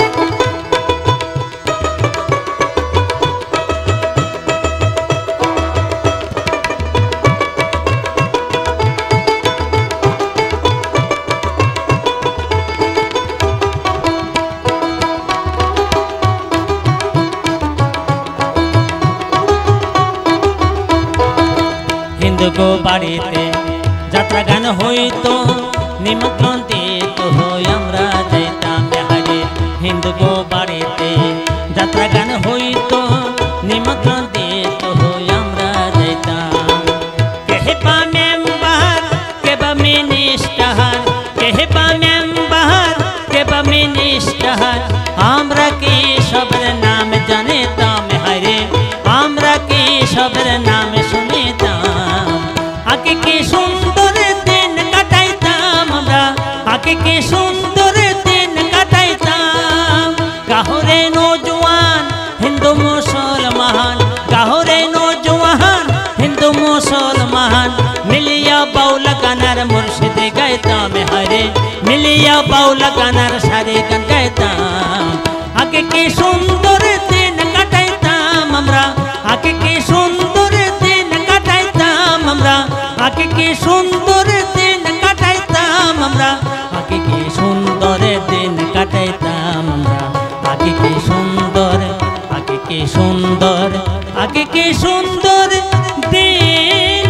হিন্দু গো বাড়িতে যাত্রা গান হইতো, নিমন্ত্রণ দিত হই আমরা যাইতাম বিহারে। হিন্দু গো বাড়িতে যাত্রা গান হইতো, নিমন্ত্রণ দিত হই আমরা যাইতাম। কেহে বা মেম্বার কে বা মিনিস্টার, কেহে বা মেম্বার কে বা মিনিস্টার, আমরা কি সবের নাম জানিতাম হায়রে, আমরা কি সবের নাম শুনিতাম। আগে কি সুন্দর দিন কাটাইতাম আমরা, আগে কি সুন্দর দিন কাটাইতাম। গাহরে নৌজওয়ান হিন্দু মুসলমান, গাহরে নৌজওয়ান হিন্দু মুসলমান, মিলিয়া বাউলা গানার মুর্শিদে গাইতাম হায়রে, মিলিয়া বাউলা গানার সারে গান গাইতাম। আগে কি সুন্দর দিন কাটাইতাম আমরা, আগে কি সুন্দর দিন কাটাইতাম আমরা, আগে কি সুন্দর দিন কাটাইতাম আমরা, আগে কি সুন্দর দিন কাটাইতাম আমরা, আগে কি সুন্দর, আগে কি সুন্দর, আগে কি সুন্দর দিন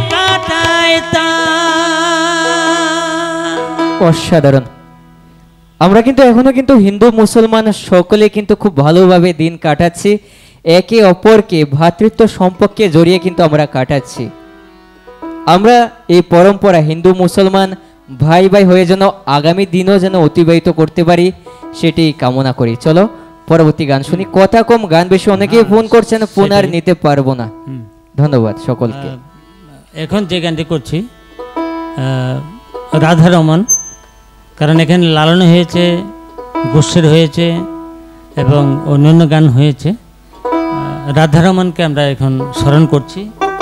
কাটাইতাম। অসাধারণ। আমরা কিন্তু এখনো কিন্তু হিন্দু মুসলমান সকলে কিন্তু খুব ভালোভাবে দিন কাটাচ্ছি, একে অপরকে ভ্রাতৃত্ব সম্পর্কে জড়িয়ে কিন্তু আমরা কাটাচ্ছি। আমরা এই পরম্পরা হিন্দু মুসলমান ভাই ভাই হয়ে যেন আগামী দিনও যেন অতিবাহিত করতে পারি, সেটি কামনা করি। চলো পরবর্তী গান শুনি। কথা কম গান বেশি, অনেকেই ফোন করছেন, ফোন আর নিতে পারবো না। ধন্যবাদ সকলকে। এখন যে গানটি করছি রাধারমন, কারণ এখানে লালন হয়েছে, গোস্বের হয়েছে এবং অন্যান্য গান হয়েছে। রাধারমনকে আমরা এখন স্মরণ করছি।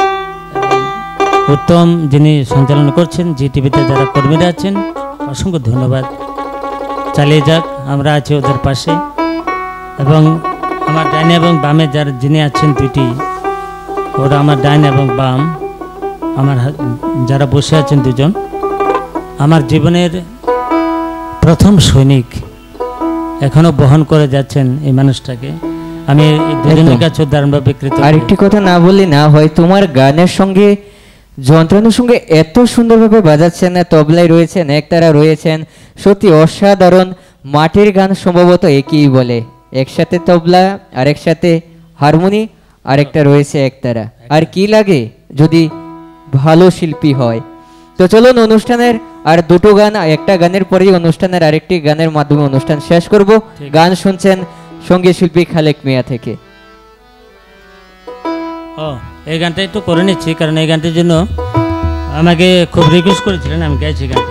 উত্তম যিনি সঞ্চালন করছেন, জি টিভিতে যারা কর্মীরা আছেন, অসংখ্য ধন্যবাদ। চালিয়ে যাক, আমরা আছি ওদের পাশে। এবং আমার ডাইনে এবং বামে যারা যিনি আছেন দুটি, ওরা আমার ডাইন এবং বাম, আমার যারা বসে আছেন দুজন, আমার জীবনের প্রথম সৈনিক, এখনো বহন করে যাচ্ছেন এই মানুষটাকে। আমি দুজনের কাছে দারুণভাবে কৃতজ্ঞ। আরেকটি কথা না বললে না হয়, তোমার গানের সঙ্গে যন্ত্রাংশের সঙ্গে এত সুন্দরভাবে বাজাচ্ছেন, তবলায় রয়েছেন, একতারা রয়েছেন, সত্যি অসাধারণ। মাটির গান সম্ভবত একই বলে, একসাথে তবলা আর একসাথে হারমোনি, আরেকটা রয়েছে একতারা। আর কি লাগে যদি ভালো শিল্পী হয়। তো চলুন অনুষ্ঠানের আর দুটো গান, একটা গানের পরেই অনুষ্ঠানের আরেকটি গানের মাধ্যমে অনুষ্ঠান শেষ করব। গান শুনছেন সঙ্গীত শিল্পী খালেক মিয়া থেকে। এই গানটা একটু করে নিচ্ছি, কারণ এই গানটির জন্য আমাকে খুব রিকোয়েস্ট করেছিলেন, আমি গাইছি গানটি।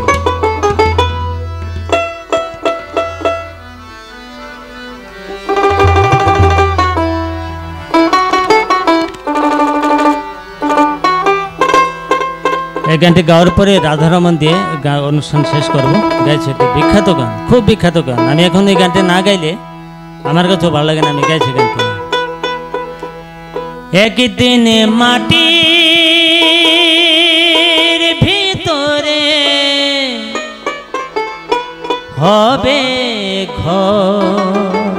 এই গানটি গাওয়ার পরে রাধারমন দিয়ে অনুষ্ঠান শেষ করব। গাইছে একটি বিখ্যাত গান, খুব বিখ্যাত গান। আমি এখন এই গানটি না গাইলে আমার কাছেও ভালো লাগে না, আমি গাইছি গানটি। একদিন মাটির ভিতরে হবে ঘর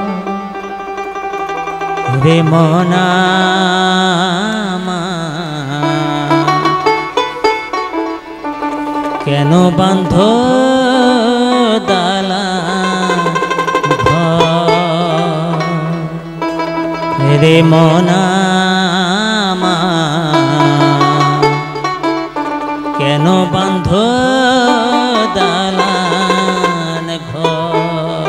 রে মনা, কেন বান্ধ দালান ঘর রে মনা, কেন বান্ধ দালান ঘর।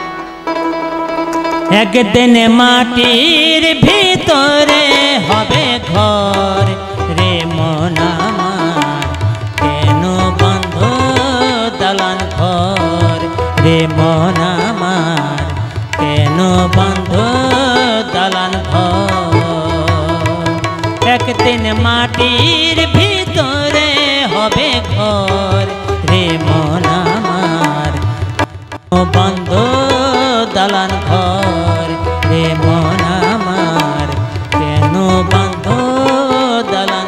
একদিন মাটির ভিতরে হবে ঘর রে মনা, কেন বান্ধ দালান ঘর রে মনা, কেন বান্ধ দালান ঘর। একদিন মাটির ভিতরে হবে ঘর রে বন্ধ দালান ঘর রে মন আমার, কেন বন্ধ দালান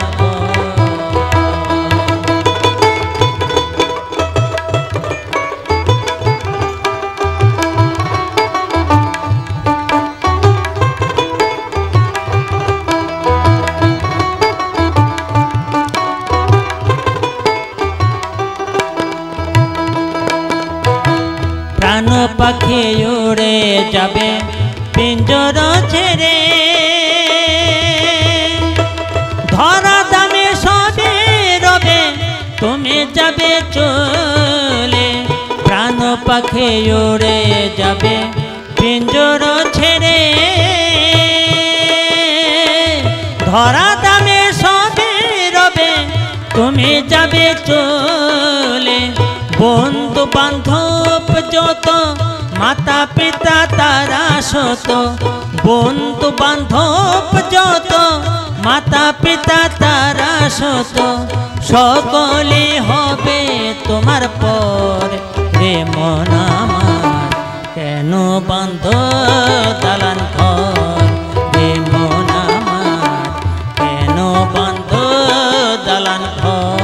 প্রাণ পাখি উড়ে যাবে পিঞ্জর ছেড়ে, ধরা দামে সবে রবে তুমি যাবে চলে। প্রাণ পাখি উড়ে যাবে পিঞ্জর ছেড়ে, ধরা দামে সবে রবে তুমি যাবে চলে। বন্ধু বান্ধব যত মাতা পিতা তারা শত, বন্ধু বান্ধব যত মাতা পিতা তারা শত, সকলে হবে তোমার পর রে মন আমার, কেন বন্ধ দালান ঘর রে মন আমার, কেন বন্ধ দালান ঘর।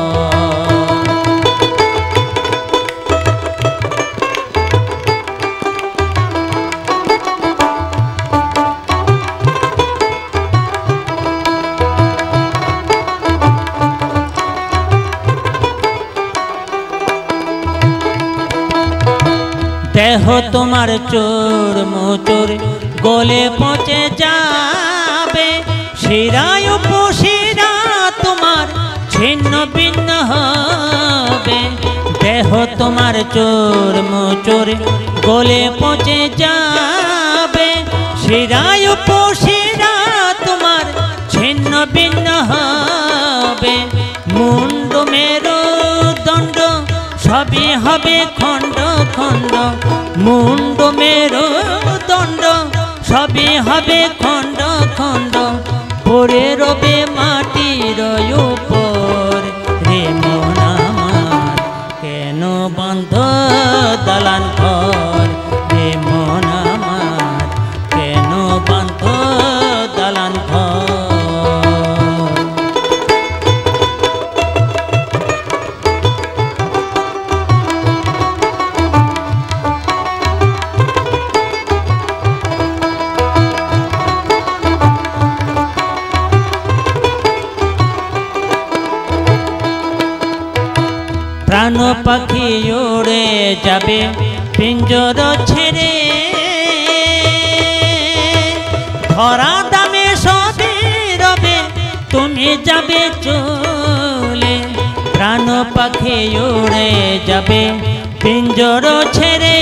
দেহ তোমার চোর মোচোর গলে পচে যাবে, শিরায় উপশিরা তোমার ছিন্ন ভিন্ন হবে। দেহ তোমার চোর মোচোর গলে পচে যাবে, শিরায় উপশিরা তোমার ছিন্ন ভিন্ন হবে। মুন্ড মেরুদণ্ড সবই হবে খণ্ড খণ্ড, মুন্ড মেরুদণ্ড সবই হবে খণ্ড খণ্ড, পড়ে রবে মাটির উপর রে মন আমার, কেন বন্ধ দালান ঘর রে মন আমার, কেন বন্ধ দালান ঘর। প্রাণ পাখি উড়ে যাবে পিঞ্জর ছেড়ে, ধরা দামে সবে রবে তুমি যাবে চলে। প্রাণ পাখি উড়ে যাবে পিঞ্জর ছেড়ে,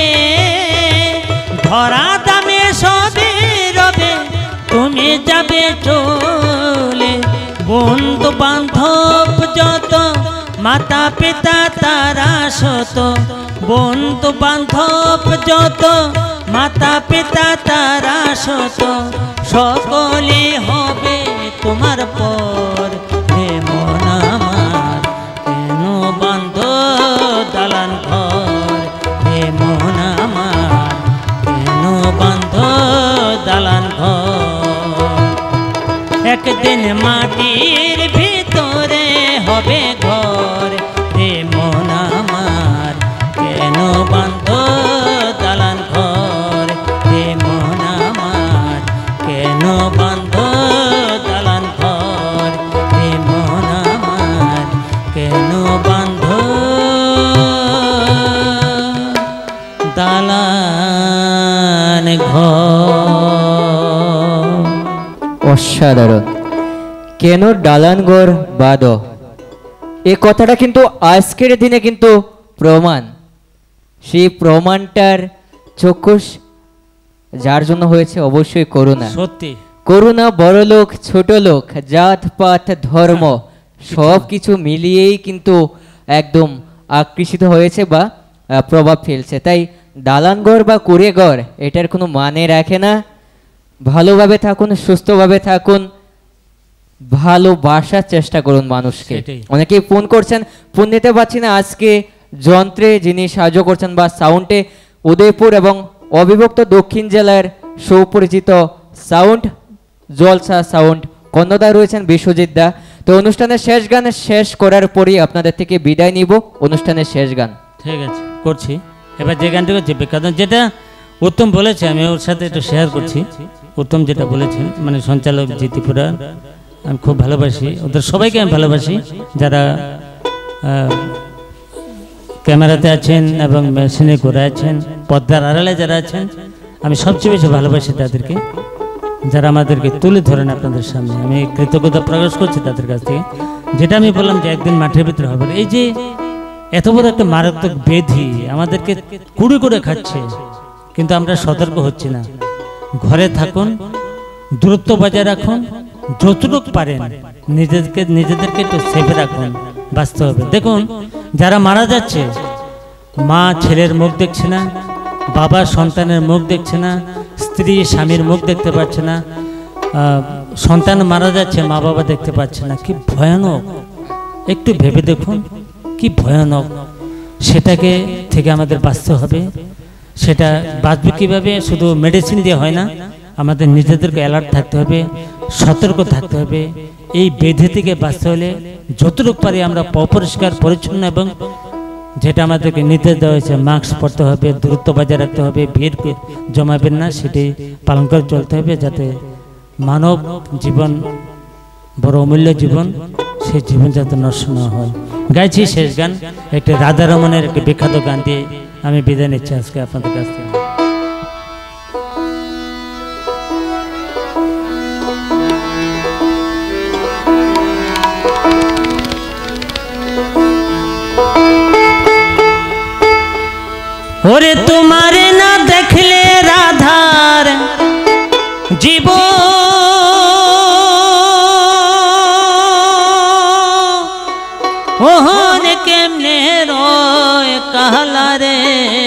ধরা দামে সবে রবে তুমি যাবে চলে। বন্ধু বান্ধব যত মাতা পিতা তারা শত, বন্ধু বান্ধব যত মাতা পিতা তারা শত, সকলে হবে তোমার পর হে মন আমার, কেন বন্ধ দালান ঘর হে মন আমার, কেন বন্ধ দালান ঘর। একদিন মাটির ভিতরে হবে ঘর রে মন আমার, কেন বন্ধ দালান ঘর রে মন আমার, কেন বন্ধ দালান ঘর রে মন আমার, কেন বন্ধ দালান ঘর। অসাধারণ, কেন দালান ঘর বাদ, এই কথাটা কিন্তু আজকের দিনে কিন্তু প্রমাণ, সেই প্রমাণটার চক্ষুষ যার জন্য হয়েছে অবশ্যই করুণা। সত্যি করুণা, বড়লোক ছোট লোক, জাত পাত ধর্ম সব কিছু মিলিয়েই কিন্তু একদম আকর্ষিত হয়েছে বা প্রভাব ফেলছে। তাই দালানঘর বা কুড়েঘর এটার কোনো মানে রাখে না। ভালোভাবে থাকুন, সুস্থভাবে থাকুন, ভালোবাসার চেষ্টা করুন মানুষকে। অনেকেই ফোন করছেন, ফোন নিতে পারছি না, আজকে যন্ত্রে যিনি সাহায্য করছেন বা সাউন্ডে উদয়পুর এবং অবিভক্ত দক্ষিণ জেলার সুপরিচিত সাউন্ড জলসা সাউন্ড কর্ণধার রয়েছেন বিশ্বজিৎ দা। তো অনুষ্ঠানের শেষ গান শেষ করার পরই আপনাদের থেকে বিদায় নিব। অনুষ্ঠানের শেষ গান ঠিক আছে করছি। এবার যে গানটি করছি বিখ্যাত, যেটা উত্তম বলেছে, আমি ওর সাথে একটু শেয়ার করছি। উত্তম যেটা বলেছেন, মানে সঞ্চালক জি ত্রিপুরা, আমি খুব ভালোবাসি ওদের সবাইকে, আমি ভালোবাসি যারা ক্যামেরাতে আছেন এবং মেশিনে করে আছেন, পর্দার আড়ালে যারা আছেন, আমি সবচেয়ে বেশি ভালোবাসি তাদেরকে, যারা আমাদেরকে তুলে ধরেন আপনাদের সামনে। আমি কৃতজ্ঞতা প্রকাশ করছি তাদের কাছ থেকে। যেটা আমি বললাম যে একদিন মাঠের ভিতরে হবে, এই যে এত বড় একটা মারাত্মক ব্যাধি আমাদেরকে কুড়ে করে খাচ্ছে, কিন্তু আমরা সতর্ক হচ্ছি না। ঘরে থাকুন, দূরত্ব বজায় রাখুন, যতটুকু পারেন নিজেদেরকে একটু সেফে রাখুন, বাঁচতে হবে। দেখুন যারা মারা যাচ্ছে, মা ছেলের মুখ দেখছে না, বাবা সন্তানের মুখ দেখছে না, স্ত্রী স্বামীর মুখ দেখতে পাচ্ছে না, সন্তান মারা যাচ্ছে, মা বাবা দেখতে পাচ্ছে না। কি ভয়ানক, একটু ভেবে দেখুন কি ভয়ানক। সেটাকে থেকে আমাদের বাঁচতে হবে। সেটা বাঁচবে কীভাবে? শুধু মেডিসিন দিয়ে হয় না, আমাদের নিজেদেরকে অ্যালার্ট থাকতে হবে, সতর্ক থাকতে হবে। এই ব্যাধি থেকে বাঁচতে হলে যতটুকু পারি আমরা অপরিষ্কার পরিচ্ছন্ন এবং যেটা আমাদেরকে নির্দেশ দেওয়া হয়েছে, মাস্ক পরতে হবে, দূরত্ব বজায় রাখতে হবে, ভিড় জমাবেন না, সেটি পালন করে চলতে হবে, যাতে মানব জীবন বড় অমূল্য জীবন, সেই জীবন যাতে নষ্ট না হয়। গাইছি শেষ গান, একটা রাধা রমনের একটি বিখ্যাত গান দিয়ে আমি বিদায় নিচ্ছি আজকে আপনাদের কাছ থেকে। ওরে তোমারে না দেখলে রাধার জীবন ওহন কেমনে রয় কালারে,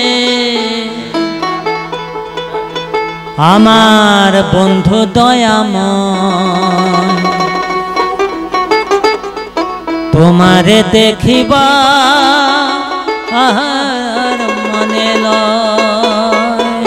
আমার বন্ধু দয়াময় তোমারে দেখিবা আর মনে লয়।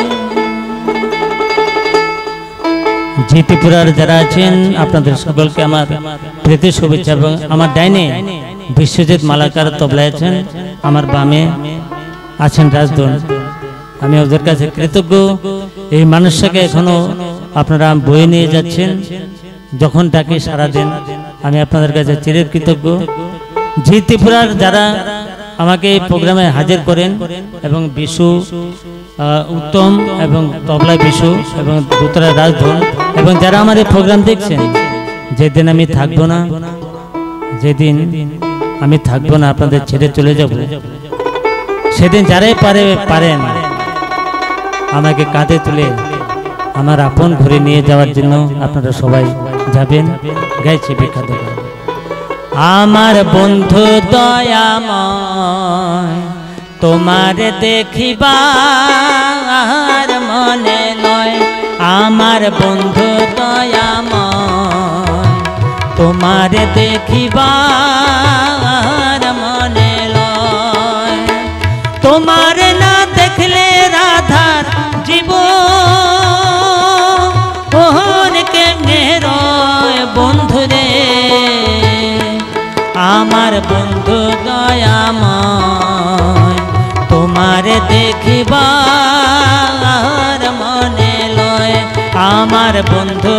জি ত্রিপুরার যারা আছেন আপনাদের সকলকে আমার প্রীতি শুভেচ্ছা। এবং আমার ডাইনে বিশ্বজিৎ মালাকার তবলায় আছেন, আমার বামে আছেন রাজদন। আমি ওদের কাছে কৃতজ্ঞ। এই মানুষটাকে এখনো আপনারা বয়ে নিয়ে যাচ্ছেন, যখন ডাকি সারা দিন। আমি আপনাদের কাছে চিরকৃতজ্ঞ। জি ত্রিপুরার যারা আমাকে এই প্রোগ্রামে হাজির করেন, এবং বিশু উত্তম এবং তবলায় বিশু এবং দোতরা রাজধন, এবং যারা আমার এই প্রোগ্রাম দেখছেন, যেদিন আমি থাকবো না, যেদিন আমি থাকবো না, আপনাদের ছেড়ে চলে যাব, সেদিন যারাই পারেন আমাকে কাঁধে তুলে আমার আপন ঘরে নিয়ে যাওয়ার জন্য আপনারা সবাই যাবেন। গাইছে বিখ্যাত আমার বন্ধু দয়াময় তোমার দেখিবার মনে লয়, আমার বন্ধু দয়াময় তোমার দেখিবার মনে লয়। তোমার না দেখলে রাধার জীবন কেমনে রয় বন্ধুরে, আমার বন্ধু দয়াময় তোমার দেখিবার মনে লয়, আমার বন্ধু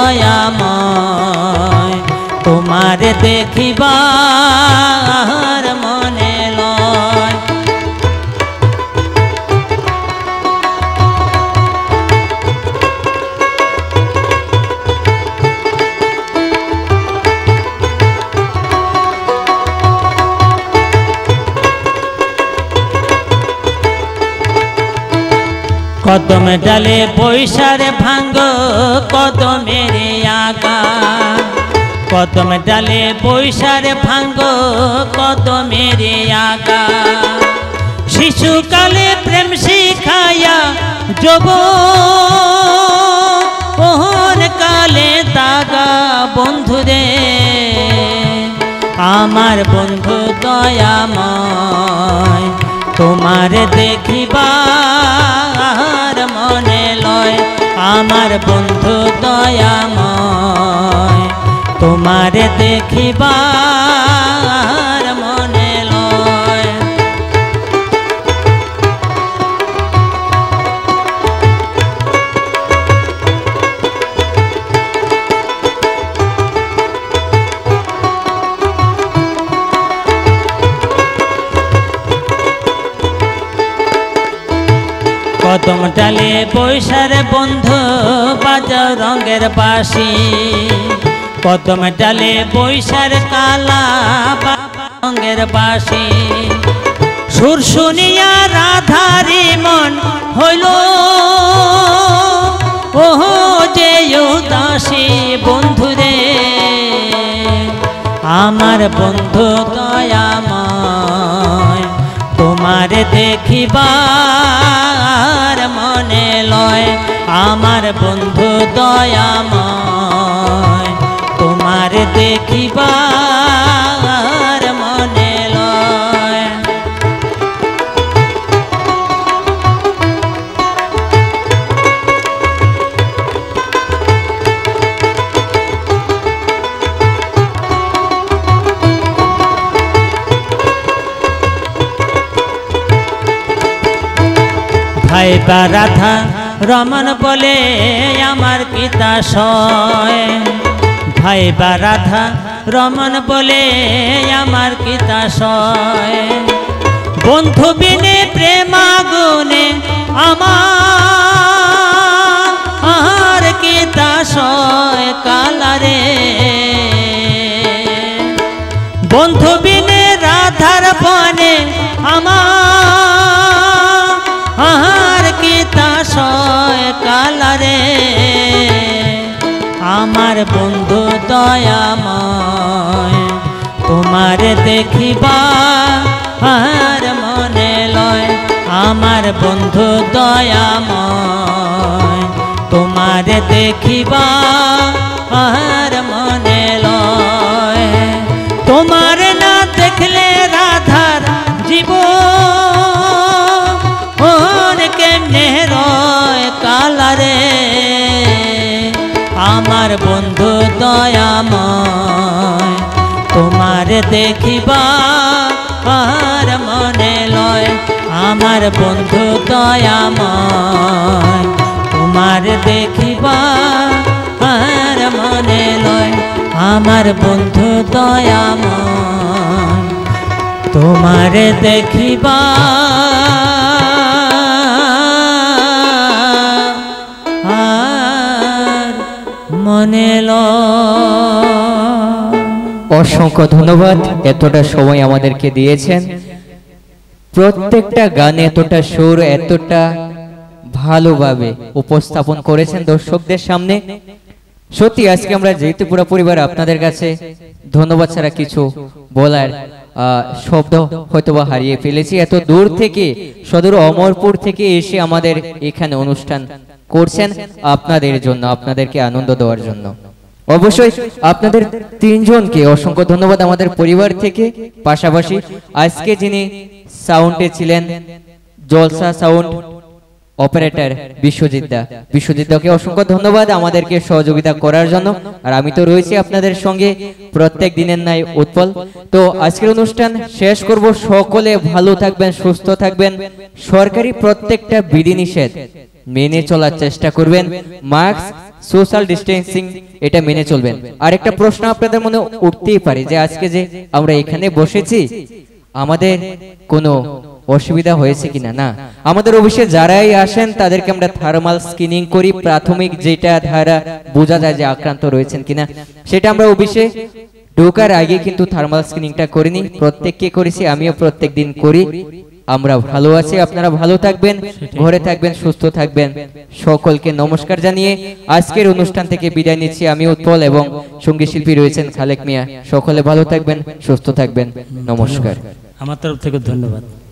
দয়াময় তোমার দেখিবার মনে লয়। কদম ডালে বৈশারে ভাঙ্গ কদমের আগা, কদম ডালে বৈশারে ভাঙ্গ কদমের আগা, শিশুকালে প্রেম শিখাইয়া যৌবন কালে দাগা বন্ধুরে, আমার বন্ধু দয়াময় তোমারে দেখিবার মনে লয় আমার বন্ধু দয়াময় তোমারে দেখিবার মনে লয় কদম ডালে বৈশারে বন্ধু বাজাও রঙের বাঁশি কদম ডালে বৈশার কালা রঙের বাঁশি সুর শুনিয়া রাধারি মন হইল ওহো যে উদাসী বন্ধুরে আমার বন্ধু দয়াময় তোমারে দেখিবার মনে লয় আমার বন্ধু দয়াময় তোমারে দেখিবার মনে লয় ভাই বা রাধা রমন বলে আমার কিতাশয় ভাই বা রাধা রমন বলে আমার কিতাশয় বন্ধু বিনে প্রেমাগুনে আমার কিতাশয় কালারে বন্ধু বিনে রাধার বনে আমার কিতাশয় কালারে আমার বন্ধু দয়াময় তোমারে দেখিবার মনে লয় আমার বন্ধু দয়াময় তোমারে দেখিবার মনে লয় তোমারে না দেখলে রাধার জীবন কেমনে রয় কালারে আমার বন্ধু দয়াময় তোমারে দেখিবার মনে লয় আমার বন্ধু দয়াময় তোমারে দেখিবার মনে লয় আমার বন্ধু দয়াময় তোমারে দেখিবার মনে অসংখ্য ধন্যবাদ এতটা সময় আমাদেরকে দিয়েছেন প্রত্যেকটা গানে এতটা সুর এতটা ভালোভাবে উপস্থাপন করেছেন দর্শকদের সামনে সত্যি আজকে আমরা যেহেতু পুরো পরিবার আপনাদের কাছে ধন্যবাদ ছাড়া কিছু বলার শব্দ হয়তোবা হারিয়ে ফেলেছি এত দূর থেকে সদর অমরপুর থেকে এসে আমাদের এখানে অনুষ্ঠান করছেন আপনাদের জন্য আপনাদেরকে আনন্দ দেওয়ার জন্য অবশ্যই আপনাদের তিনজনকে অসংখ্য ধন্যবাদ আমাদের পরিবার থেকে পাশাপাশি আজকে যিনি সাউন্ডে ছিলেন জলসা সাউন্ড অপারেটর বিশ্বজিৎদাকে অসংখ্য ধন্যবাদ আমাদেরকে সহযোগিতা করার জন্য আর আমি তো রয়েছি আপনাদের সঙ্গে প্রত্যেক দিনের ন্যায় উৎপল তো আজকের অনুষ্ঠান শেষ করব সকলে ভালো থাকবেন সুস্থ থাকবেন সরকারি প্রত্যেকটা বিধিনিষেধ মেনে চলার চেষ্টা করবেন মাস্ক সোশ্যাল ডিস্টেন্সিং এটা মেনে চলবেন আরেকটা প্রশ্ন আপনাদের মনে উঠতেই পারে যে আজকে যে আমরা এখানে বসেছি আমাদের কোনো অসুবিধা হয়েছে কিনা না আমাদের অফিসে যারাই আসেন তাদেরকে আমরা থার্মাল স্ক্রিনিং করি প্রাথমিক যেটা ধারা বোঝা যায় যে আক্রান্ত রয়েছেন কিনা সেটা আমরা অফিসে ঢোকার আগে কিন্তু থার্মাল স্ক্রিনিংটা করিনি প্রত্যেককে করেছি আমিও প্রত্যেকদিন করি আমরা ভালো আছি আপনারা ভালো থাকবেন ঘরে থাকবেন সুস্থ থাকবেন সকলকে নমস্কার জানিয়ে আজকের অনুষ্ঠান থেকে বিদায় নিচ্ছি আমি উৎপল এবং সঙ্গীত শিল্পী রয়েছেন খালেক মিয়া সকলে ভালো থাকবেন সুস্থ থাকবেন নমস্কার আমার তরফ থেকে ধন্যবাদ